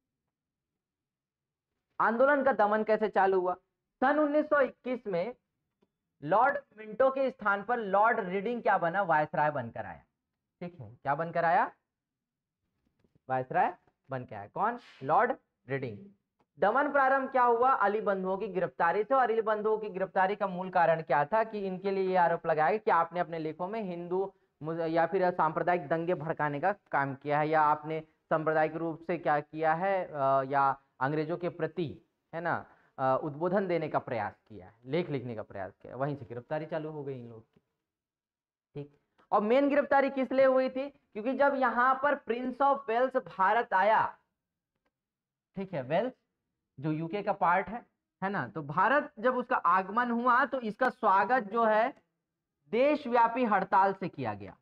आंदोलन का दमन कैसे चालू हुआ? सन 1921 में लॉर्ड मिंटो के स्थान पर लॉर्ड रीडिंग क्या बना, वायसराय बनकर आया। ठीक है, क्या बनकर आया? वायसराय बन के आया। कौन? Lord Reading. दमन प्रारंभ क्या हुआ? अली बंधुओं की गिरफ्तारी से। और अली बंधुओं की गिरफ्तारी का मूल कारण क्या था कि इनके लिए ये आरोप लगाया कि आपने अपने लेखों में हिंदू या फिर सांप्रदायिक दंगे भड़काने का काम किया है, या आपने सांप्रदायिक रूप से क्या किया है, या अंग्रेजों के प्रति, है ना, उद्बोधन देने का प्रयास किया है, लेख लिखने का प्रयास किया। वहीं से गिरफ्तारी चालू हो गई इन लोग की। ठीक, और मेन गिरफ्तारी किस लिए हुई थी? क्योंकि जब यहां पर प्रिंस ऑफ वेल्स भारत आया, ठीक है, वेल्स जो यूके का पार्ट है ना, तो भारत जब उसका आगमन हुआ तो इसका स्वागत जो है देशव्यापी हड़ताल से किया गया।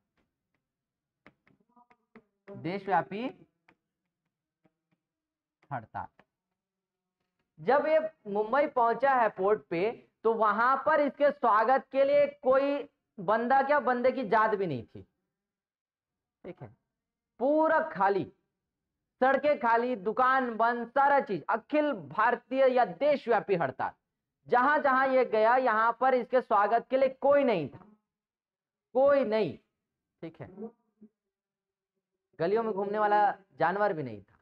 देशव्यापी हड़ताल। जब ये मुंबई पहुंचा है पोर्ट पे, तो वहां पर इसके स्वागत के लिए कोई बंदा क्या, बंदे की जात भी नहीं थी। ठीक है, पूरा खाली, सड़कें खाली, दुकान बंद, सारा चीज, अखिल भारतीय या देशव्यापी हड़ताल। जहां जहां ये गया, यहां पर इसके स्वागत के लिए कोई नहीं था, कोई नहीं। ठीक है, गलियों में घूमने वाला जानवर भी नहीं था।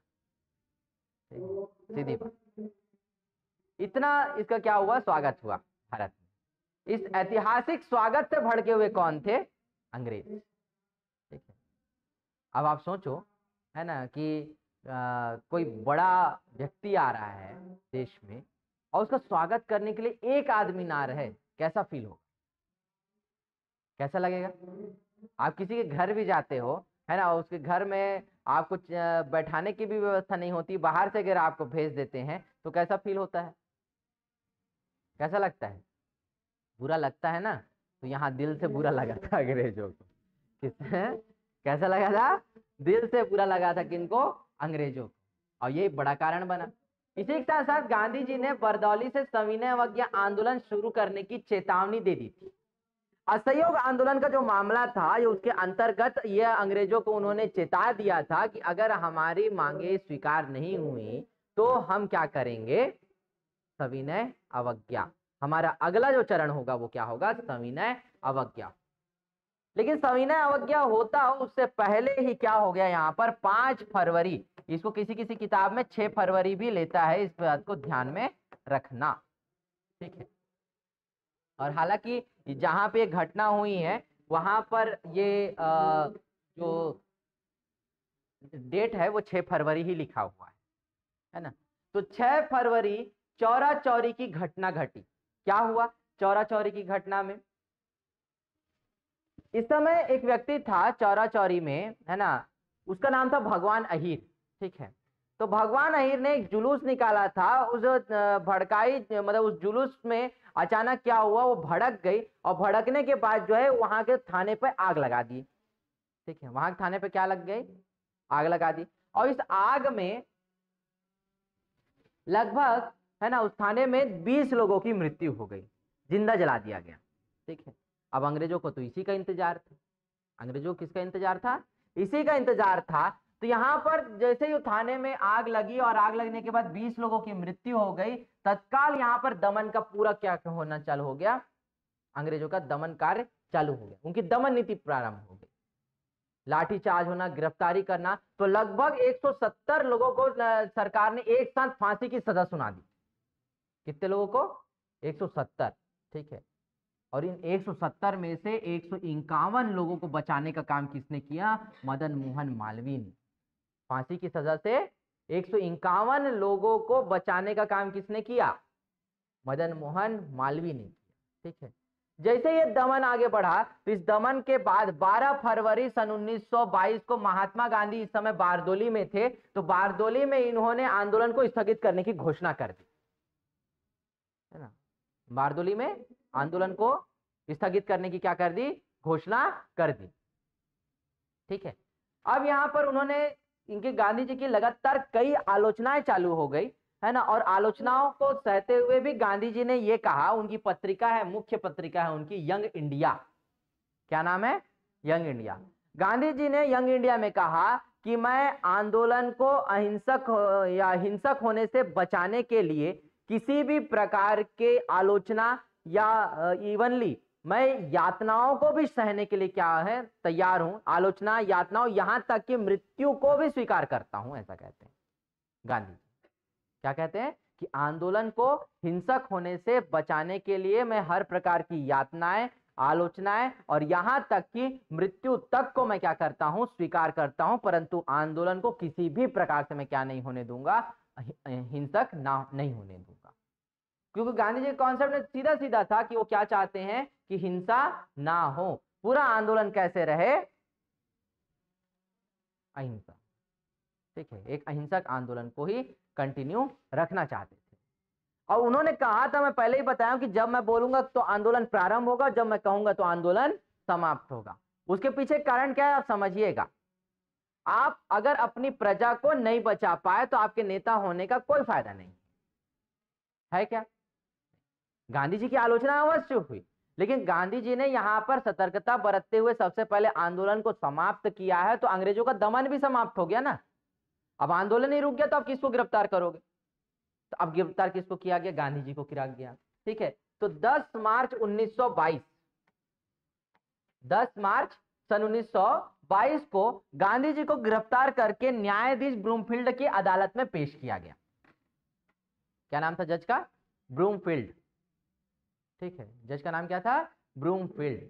सीधी बात। इतना इसका क्या हुआ, स्वागत हुआ भारत में। इस ऐतिहासिक स्वागत से भड़के हुए कौन थे, अंग्रेज। ठीक है, अब आप सोचो, है ना, कि कोई बड़ा व्यक्ति आ रहा है देश में और उसका स्वागत करने के लिए एक आदमी ना रहे, कैसा फील हो, कैसा लगेगा। आप किसी के घर भी जाते हो, है ना, उसके घर में आप कुछ बैठाने की भी व्यवस्था नहीं होती, बाहर से अगर आपको भेज देते हैं तो कैसा फील होता है, कैसा लगता है, बुरा लगता है ना। तो यहाँ दिल से बुरा लगा था अंग्रेजों को। किसने, कैसा लगा था, दिल से बुरा लगा था किनको, अंग्रेजों को। और यही बड़ा कारण बना। इसी के साथ साथ गांधी जी ने बरदौली से सविनय अवज्ञा आंदोलन शुरू करने की चेतावनी दे दी थी। असहयोग आंदोलन का जो मामला था, ये उसके अंतर्गत ये अंग्रेजों को उन्होंने चेता दिया था कि अगर हमारी मांगे स्वीकार नहीं हुई तो हम क्या करेंगे, सविनय अवज्ञा। हमारा अगला जो चरण होगा वो क्या होगा, सविनय अवज्ञा। लेकिन सविनय अवज्ञा होता हो उससे पहले ही क्या हो गया, यहाँ पर 5 फरवरी, इसको किसी किसी किताब में 6 फरवरी भी लेता है, इस बात को ध्यान में रखना। ठीक है, और हालांकि जहां पे घटना हुई है वहां पर ये जो डेट है वो 6 फरवरी ही लिखा हुआ है ना। तो 6 फरवरी चौरा चौरी की घटना घटी। क्या हुआ चौरा चौरी की घटना में, इस समय एक व्यक्ति था चौरा चौरी में, है ना, उसका नाम था भगवान अहीर। ठीक है, तो भगवान अहीर ने एक जुलूस निकाला था, उस भड़काई, मतलब उस जुलूस में अचानक क्या हुआ, वो भड़क गई और भड़कने के बाद जो है वहां के थाने पे आग लगा दी। ठीक है, वहां के थाने पे क्या लग गई, आग लगा दी। और इस आग में लगभग, है ना, उस थाने में 20 लोगों की मृत्यु हो गई, जिंदा जला दिया गया। ठीक है, अब अंग्रेजों को तो इसी का इंतजार था, अंग्रेजों को किसका इंतजार था, इसी का इंतजार था। तो यहां पर जैसे ही थाने में आग लगी और आग लगने के बाद 20 लोगों की मृत्यु हो गई, तत्काल यहां पर दमन का पूरा क्या होना चालू हो गया, अंग्रेजों का दमन कार्य चालू हो गया, उनकी दमन नीति प्रारंभ हो गई, लाठीचार्ज होना, गिरफ्तारी करना। तो लगभग 170 लोगों को सरकार ने एक साथ फांसी की सजा सुना दी। कितने लोगों को, 170। ठीक है, और इन 170 में से 151 लोगों को बचाने का काम किसने किया, मदन मोहन मालवीय ने। फांसी की सजा से 151 लोगों को बचाने का काम किसने किया, मदन मोहन मालवीय ने किया। ठीक है, जैसे ये दमन आगे बढ़ा तो इस दमन के बाद 12 फरवरी सन 1922 को महात्मा गांधी इस समय बारदोली में थे, तो बारदोली में इन्होंने आंदोलन को स्थगित करने की घोषणा कर दी, है ना, बारदोली में आंदोलन को स्थगित करने की क्या कर दी, घोषणा कर दी। ठीक है, अब यहां पर उन्होंने, इनके गांधी जी की लगातार कई आलोचनाएं चालू हो गई, है ना, और आलोचनाओं को सहते हुए भी गांधी जी ने यह कहा, उनकी पत्रिका है, मुख्य पत्रिका है उनकी यंग इंडिया। क्या नाम है, यंग इंडिया। गांधी जी ने यंग इंडिया में कहा कि मैं आंदोलन को अहिंसक या हिंसक होने से बचाने के लिए किसी भी प्रकार के आलोचना या इवनली मैं यातनाओं को भी सहने के लिए क्या है, तैयार हूं, आलोचना, यातनाओं, यहां तक कि मृत्यु को भी स्वीकार करता हूं, ऐसा कहते हैं गांधी। क्या कहते हैं कि आंदोलन को हिंसक होने से बचाने के लिए मैं हर प्रकार की यातनाएं, आलोचनाएं और यहां तक कि मृत्यु तक को मैं क्या करता हूं, स्वीकार करता हूं, परंतु आंदोलन को किसी भी प्रकार से मैं क्या नहीं होने दूंगा, हिंसक ना नहीं होने दूंगा। क्योंकि गांधी जी कॉन्सेप्ट सीधा सीधा था कि वो क्या चाहते हैं कि हिंसा ना हो, पूरा आंदोलन कैसे रहे, अहिंसा। ठीक है, एक अहिंसक आंदोलन को ही कंटिन्यू रखना चाहते थे। और उन्होंने कहा था, मैं पहले ही बताया कि जब मैं बोलूंगा तो आंदोलन प्रारंभ होगा, जब मैं कहूंगा तो आंदोलन समाप्त होगा। उसके पीछे कारण क्या है आप समझिएगा, आप अगर अपनी प्रजा को नहीं बचा पाए तो आपके नेता होने का कोई फायदा नहीं है। क्या, गांधी जी की आलोचना अवश्य हुई, लेकिन गांधी जी ने यहां पर सतर्कता बरतते हुए सबसे पहले आंदोलन को समाप्त किया है, तो अंग्रेजों का दमन भी समाप्त हो गया ना। अब आंदोलन ही रुक गया तो आप किसको गिरफ्तार करोगे, तो अब गिरफ्तार किसको किया गया, गांधी जी को किया गया। ठीक है, तो 10 मार्च 1922, 10 मार्च सन 1922 को गांधी जी को गिरफ्तार करके न्यायाधीश ब्रूमफील्ड की अदालत में पेश किया गया। क्या नाम था जज का? ब्रूमफील्ड। ठीक है, जज का नाम क्या था? ब्रूमफील्ड।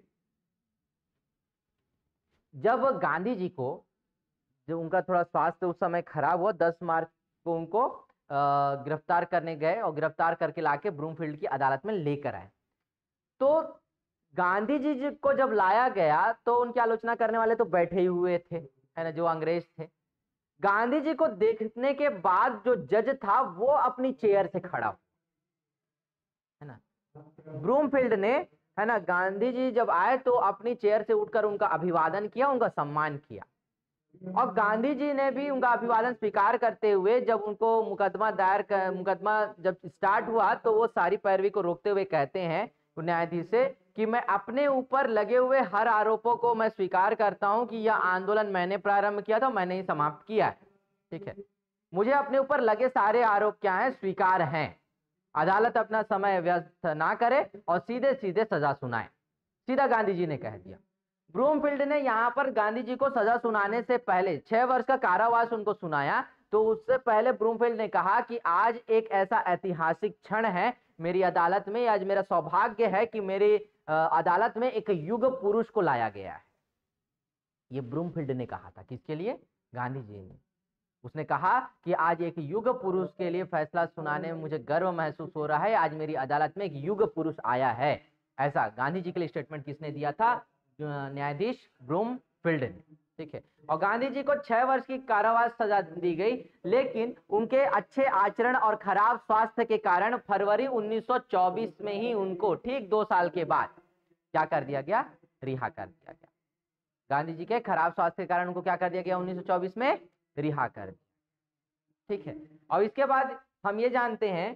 जब गांधी जी को, जब उनका थोड़ा स्वास्थ्य उस समय खराब हुआ, 10 मार्च को उनको गिरफ्तार करने गए और गिरफ्तार करके लाके ब्रूमफील्ड की अदालत में लेकर आए। तो गांधी जी को जब लाया गया तो उनकी आलोचना करने वाले तो बैठे ही हुए थे, है ना, जो अंग्रेज थे। गांधी जी को देखने के बाद जो जज था वो अपनी चेयर से खड़ा, है ना, ब्रूमफील्ड ने, है ना, गांधी जी जब आए तो अपनी चेयर से उठकर उनका अभिवादन किया, उनका सम्मान किया। और गांधी जी ने भी उनका अभिवादन स्वीकार करते हुए जब उनको मुकदमा जब स्टार्ट हुआ तो वो सारी पैरवी को रोकते हुए कहते हैं न्यायाधीश से कि मैं अपने ऊपर लगे हुए हर आरोपों को मैं स्वीकार करता हूं कि यह आंदोलन मैंने प्रारंभ किया था, मैंने ही समाप्त किया है। ठीक है, मुझे अपने ऊपर लगे सारे आरोप क्या है, स्वीकार हैं। अदालत अपना समय व्यर्थ ना करे और सीधे सीधे सजा सुनाए, सीधा गांधी जी ने कह दिया। ब्रूमफील्ड ने यहां पर गांधी जी को सजा सुनाने से पहले 6 वर्ष का कारावास उनको सुनाया। तो उससे पहले ब्रूमफील्ड ने कहा कि आज एक ऐसा ऐतिहासिक क्षण है मेरी अदालत में, आज मेरा सौभाग्य है कि मेरी अदालत में एक युग पुरुष को लाया गया है। ये ब्रूमफील्ड ने कहा था, किसके लिए? गांधी जी ने। उसने कहा कि आज एक युग पुरुष के लिए फैसला सुनाने में मुझे गर्व महसूस हो रहा है, आज मेरी अदालत में एक युग पुरुष आया है। ऐसा गांधी जी के लिए स्टेटमेंट किसने दिया था? न्यायाधीश ब्रूमफील्ड ने। ठीक है, और गांधी जी को 6 वर्ष की कारावास सजा दी गई, लेकिन उनके अच्छे आचरण और खराब स्वास्थ्य के कारण फरवरी 1924 में ही उनको ठीक 2 साल के बाद क्या कर दिया गया? रिहा कर दिया गया। गांधी जी के खराब स्वास्थ्य के कारण उनको क्या कर दिया गया? 1924 में रिहा कर दिया। ठीक है, और इसके बाद हम ये जानते हैं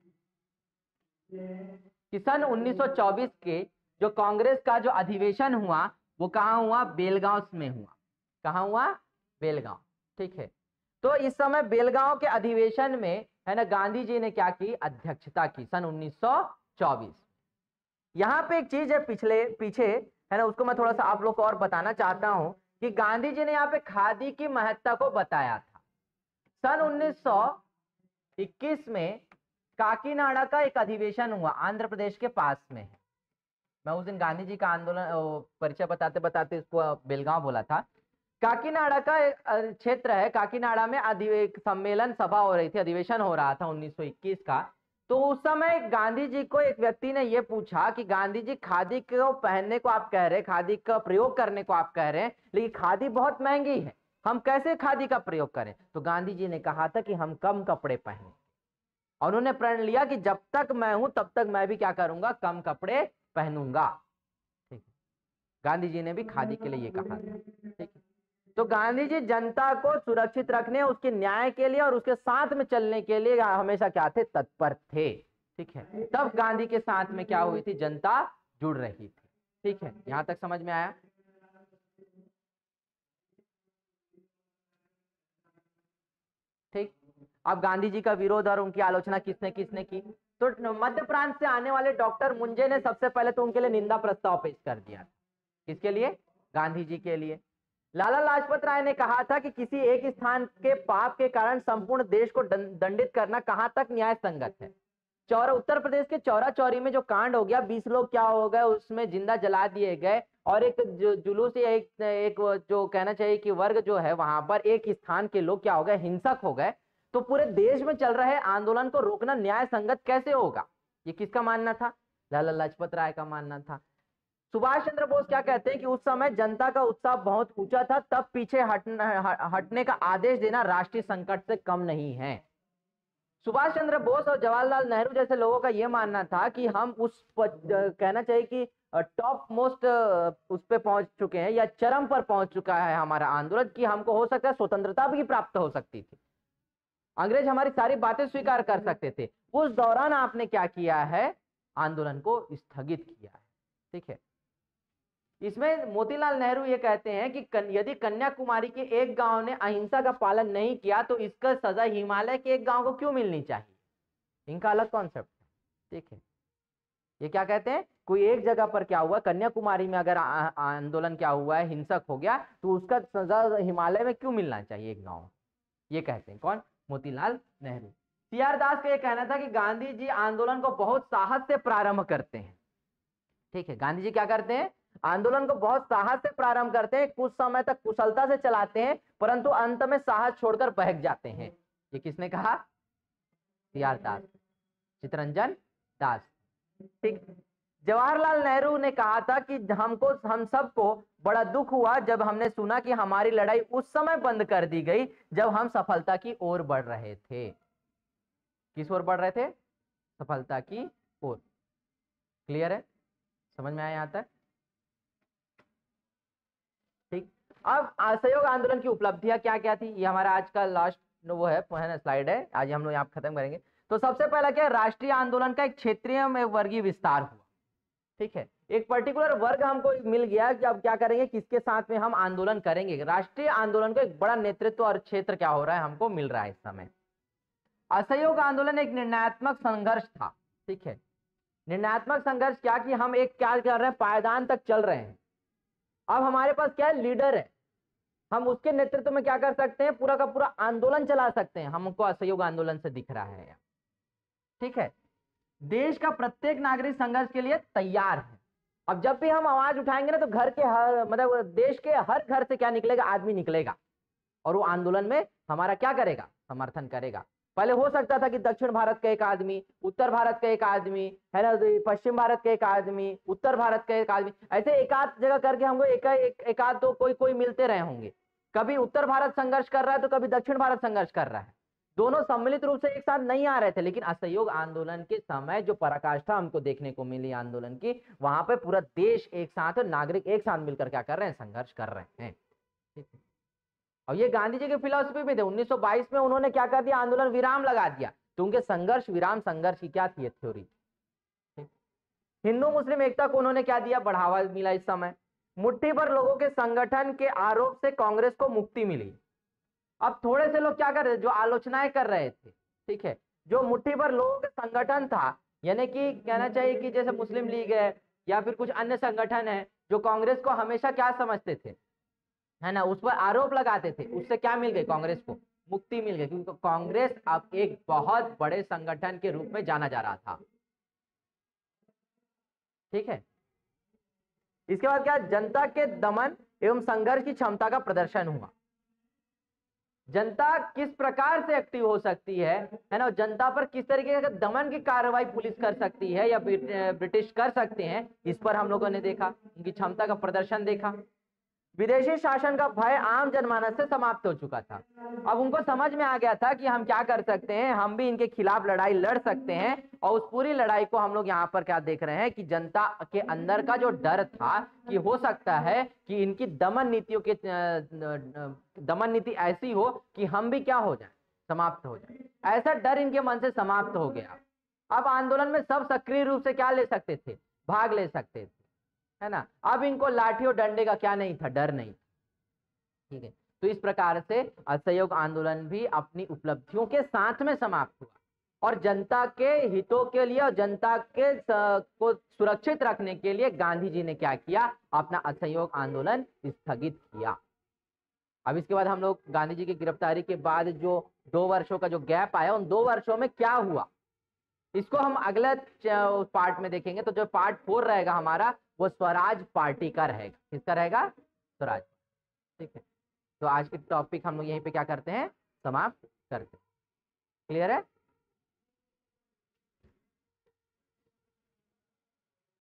कि सन 1924 के जो कांग्रेस का जो अधिवेशन हुआ वो कहां हुआ? बेलगांव में हुआ। कहां हुआ? बेलगांव। ठीक है, तो इस समय बेलगांव के अधिवेशन में, है ना, गांधी जी ने क्या की? अध्यक्षता की सन 1924। यहां पे एक चीज है पीछे, है ना, उसको मैं थोड़ा सा आप लोग को और बताना चाहता हूं कि गांधी जी ने यहाँ पे खादी की महत्ता को बताया था। सन 1921 में काकीनाडा का एक अधिवेशन हुआ, आंध्र प्रदेश के पास में है। मैं उस दिन गांधी जी का आंदोलन परिचय बताते बताते इसको बेलगांव बोला था। काकीनाडा का एक क्षेत्र है, काकीनाडा में एक सम्मेलन सभा हो रही थी, अधिवेशन हो रहा था 1921 का। तो उस समय गांधी जी को एक व्यक्ति ने यह पूछा कि गांधी जी, खादी को पहनने को आप कह रहे हैं, खादी का प्रयोग करने को आप कह रहे हैं, लेकिन खादी बहुत महंगी है, हम कैसे खादी का प्रयोग करें? तो गांधी जी ने कहा था कि हम कम कपड़े पहने, और उन्होंने प्रण लिया कि जब तक मैं हूं तब तक मैं भी क्या करूंगा? कम कपड़े पहनूंगा। ठीक है, गांधी जी ने भी खादी के लिए ये कहा था। ठीक है, तो गांधी जी जनता को सुरक्षित रखने, उसके न्याय के लिए और उसके साथ में चलने के लिए हमेशा क्या थे? तत्पर थे। ठीक है, तब गांधी के साथ में क्या हुई थी? जनता जुड़ रही थी। ठीक है, यहां तक समझ में आया? ठीक, अब गांधी जी का विरोध और उनकी आलोचना किसने किसने की? तो मध्य प्रांत से आने वाले डॉक्टर मुंजे ने सबसे पहले तो उनके लिए निंदा प्रस्ताव पेश कर दिया। किसके लिए? गांधी जी के लिए। लाला लाजपत राय ने कहा था कि किसी एक स्थान के पाप के कारण संपूर्ण देश को दंडित करना कहां तक न्याय संगत है। उत्तर प्रदेश के चौरा चौरी में जो कांड हो गया, 20 लोग क्या हो गए, उसमें जिंदा जला दिए गए, और एक जुलूस या एक जो कहना चाहिए कि वर्ग जो है वहां पर एक स्थान के लोग क्या हो गए? हिंसक हो गए। तो पूरे देश में चल रहे आंदोलन को रोकना न्याय संगत कैसे होगा? ये किसका मानना था? लाला लाजपत राय का मानना था। सुभाष चंद्र बोस क्या कहते हैं कि उस समय जनता का उत्साह बहुत ऊंचा था, तब पीछे हटने का आदेश देना राष्ट्रीय संकट से कम नहीं है। सुभाष चंद्र बोस और जवाहरलाल नेहरू जैसे लोगों का यह मानना था कि हम उस कहना चाहिए कि टॉप मोस्ट उस पे पहुंच चुके हैं, या चरम पर पहुंच चुका है हमारा आंदोलन, कि हमको हो सकता है स्वतंत्रता भी प्राप्त हो सकती थी, अंग्रेज हमारी सारी बातें स्वीकार कर सकते थे। उस दौरान आपने क्या किया है? आंदोलन को स्थगित किया है। ठीक है, इसमें मोतीलाल नेहरू ये कहते हैं कि यदि कन्याकुमारी के एक गांव ने अहिंसा का पालन नहीं किया तो इसका सजा हिमालय के एक गांव को क्यों मिलनी चाहिए? इनका अलग कॉन्सेप्ट है। ठीक है, ये क्या कहते हैं कोई एक जगह पर क्या हुआ, कन्याकुमारी में अगर आंदोलन क्या हुआ है, हिंसक हो गया, तो उसका सजा हिमालय में क्यों मिलना चाहिए एक गांव? ये कहते हैं कौन? मोतीलाल नेहरू। सीआर दास का ये कहना था कि गांधी जी आंदोलन को बहुत साहस से प्रारंभ करते हैं। ठीक है, गांधी जी क्या करते हैं? आंदोलन को बहुत साहस से प्रारंभ करते हैं, कुछ समय तक कुशलता से चलाते हैं, परंतु अंत में साहस छोड़कर बहक जाते हैं। ये किसने कहा? सीआर दास, चित्तरंजन दास। ठीक। जवाहरलाल नेहरू ने कहा था कि हम सबको बड़ा दुख हुआ जब हमने सुना कि हमारी लड़ाई उस समय बंद कर दी गई जब हम सफलता की ओर बढ़ रहे थे। किस ओर बढ़ रहे थे? सफलता की ओर। क्लियर है? समझ में आया यहां तक? ठीक। अब असहयोग आंदोलन की उपलब्धियां क्या क्या थी, ये हमारा आज का लास्ट वो है ना स्लाइड है, आज हम लोग यहाँ खत्म करेंगे। तो सबसे पहला क्या, राष्ट्रीय आंदोलन का एक क्षेत्रीय में वर्गीय विस्तार हुआ। ठीक है, एक पर्टिकुलर वर्ग हमको मिल गया कि अब क्या करेंगे, किसके साथ में हम आंदोलन करेंगे। राष्ट्रीय आंदोलन का एक बड़ा नेतृत्व और क्षेत्र क्या हो रहा है, हमको मिल रहा है इस समय। असहयोग आंदोलन एक निर्णयात्मक संघर्ष था। ठीक है, निर्णयात्मक संघर्ष क्या कि हम एक क्या कर रहे हैं, पायदान तक चल रहे हैं। अब हमारे पास क्या है, लीडर है, हम उसके नेतृत्व में क्या कर सकते हैं, पूरा का पूरा आंदोलन चला सकते हैं। हमको असहयोग आंदोलन से दिख रहा है। ठीक है, देश का प्रत्येक नागरिक संघर्ष के लिए तैयार है। अब जब भी हम आवाज उठाएंगे ना, तो घर के हर मतलब देश के हर घर से क्या निकलेगा, आदमी निकलेगा, और वो आंदोलन में हमारा क्या करेगा, समर्थन करेगा। पहले हो सकता था कि दक्षिण भारत का एक आदमी, उत्तर भारत का एक आदमी, है ना, पश्चिम भारत का एक आदमी, उत्तर भारत का एक आदमी, ऐसे एक आध जगह करके हमको एक आध दो कोई मिलते रहे होंगे। कभी उत्तर भारत संघर्ष कर रहा है तो कभी दक्षिण भारत संघर्ष कर रहा है, दोनों सम्मिलित रूप से एक साथ नहीं आ रहे थे। लेकिन असहयोग आंदोलन के समय जो पराकाष्ठा हमको देखने को मिली आंदोलन की, वहां पे पूरा देश एक साथ, नागरिक एक साथ मिलकर क्या कर रहे हैं, संघर्ष कर रहे हैं। ठीक है, और ये गांधी जी की फिलॉसफी भी थे। 1922 में उन्होंने क्या कर दिया, आंदोलन विराम लगा दिया। तो उनके संघर्ष विराम संघर्ष की क्या थी, थ्योरी। हिंदू मुस्लिम एकता को उन्होंने क्या दिया, बढ़ावा मिला। इस समय मुट्ठी भर लोगों के संगठन के आरोप से कांग्रेस को मुक्ति मिली। अब थोड़े से लोग क्या कर रहे थे, जो आलोचनाएं कर रहे थे। ठीक है, जो मुट्ठी भर लोगों के संगठन था, यानी कि कहना चाहिए कि जैसे मुस्लिम लीग है या फिर कुछ अन्य संगठन है, जो कांग्रेस को हमेशा क्या समझते थे, है ना, उस पर आरोप लगाते थे, उससे क्या मिल गई, कांग्रेस को मुक्ति मिल गई, क्योंकि कांग्रेस अब एक बहुत बड़े संगठन के रूप में जाना जा रहा था। ठीक है, इसके बाद क्या, जनता के दमन एवं संघर्ष की क्षमता का प्रदर्शन हुआ। जनता किस प्रकार से एक्टिव हो सकती है ना, जनता पर किस तरीके का दमन की कार्रवाई पुलिस कर सकती है या ब्रिटिश कर सकते हैं, इस पर हम लोगों ने देखा, उनकी क्षमता का प्रदर्शन देखा। विदेशी शासन का भय आम जनमानस से समाप्त हो चुका था। अब उनको समझ में आ गया था कि हम क्या कर सकते हैं, हम भी इनके खिलाफ लड़ाई लड़ सकते हैं। और उस पूरी लड़ाई को हम लोग यहाँ पर क्या देख रहे हैं कि जनता के अंदर का जो डर था कि हो सकता है कि इनकी दमन नीतियों के दमन नीति ऐसी हो कि हम भी क्या हो जाए, समाप्त हो जाए, ऐसा डर इनके मन से समाप्त हो गया। अब आंदोलन में सब सक्रिय रूप से क्या ले सकते थे, भाग ले सकते थे, है ना। अब इनको लाठी और डंडे का क्या नहीं था, डर नहीं। ठीक है, तो इस प्रकार से असहयोग आंदोलन भी अपनी उपलब्धियों के साथ में समाप्त हुआ, और जनता के हितों के लिए और जनता के को सुरक्षित रखने के लिए गांधी जी ने क्या किया, अपना असहयोग आंदोलन स्थगित किया। अब इसके बाद हम लोग गांधी जी की गिरफ्तारी के बाद जो 2 वर्षों का जो गैप आया, उन 2 वर्षों में क्या हुआ, इसको हम अगले पार्ट में देखेंगे। तो जो पार्ट 4 रहेगा हमारा, वो स्वराज पार्टी का रहेगा। किसका रहेगा, स्वराज। ठीक है, तो आज के टॉपिक हम लोग यहीं पे क्या करते हैं, समाप्त करते हैं। क्लियर है?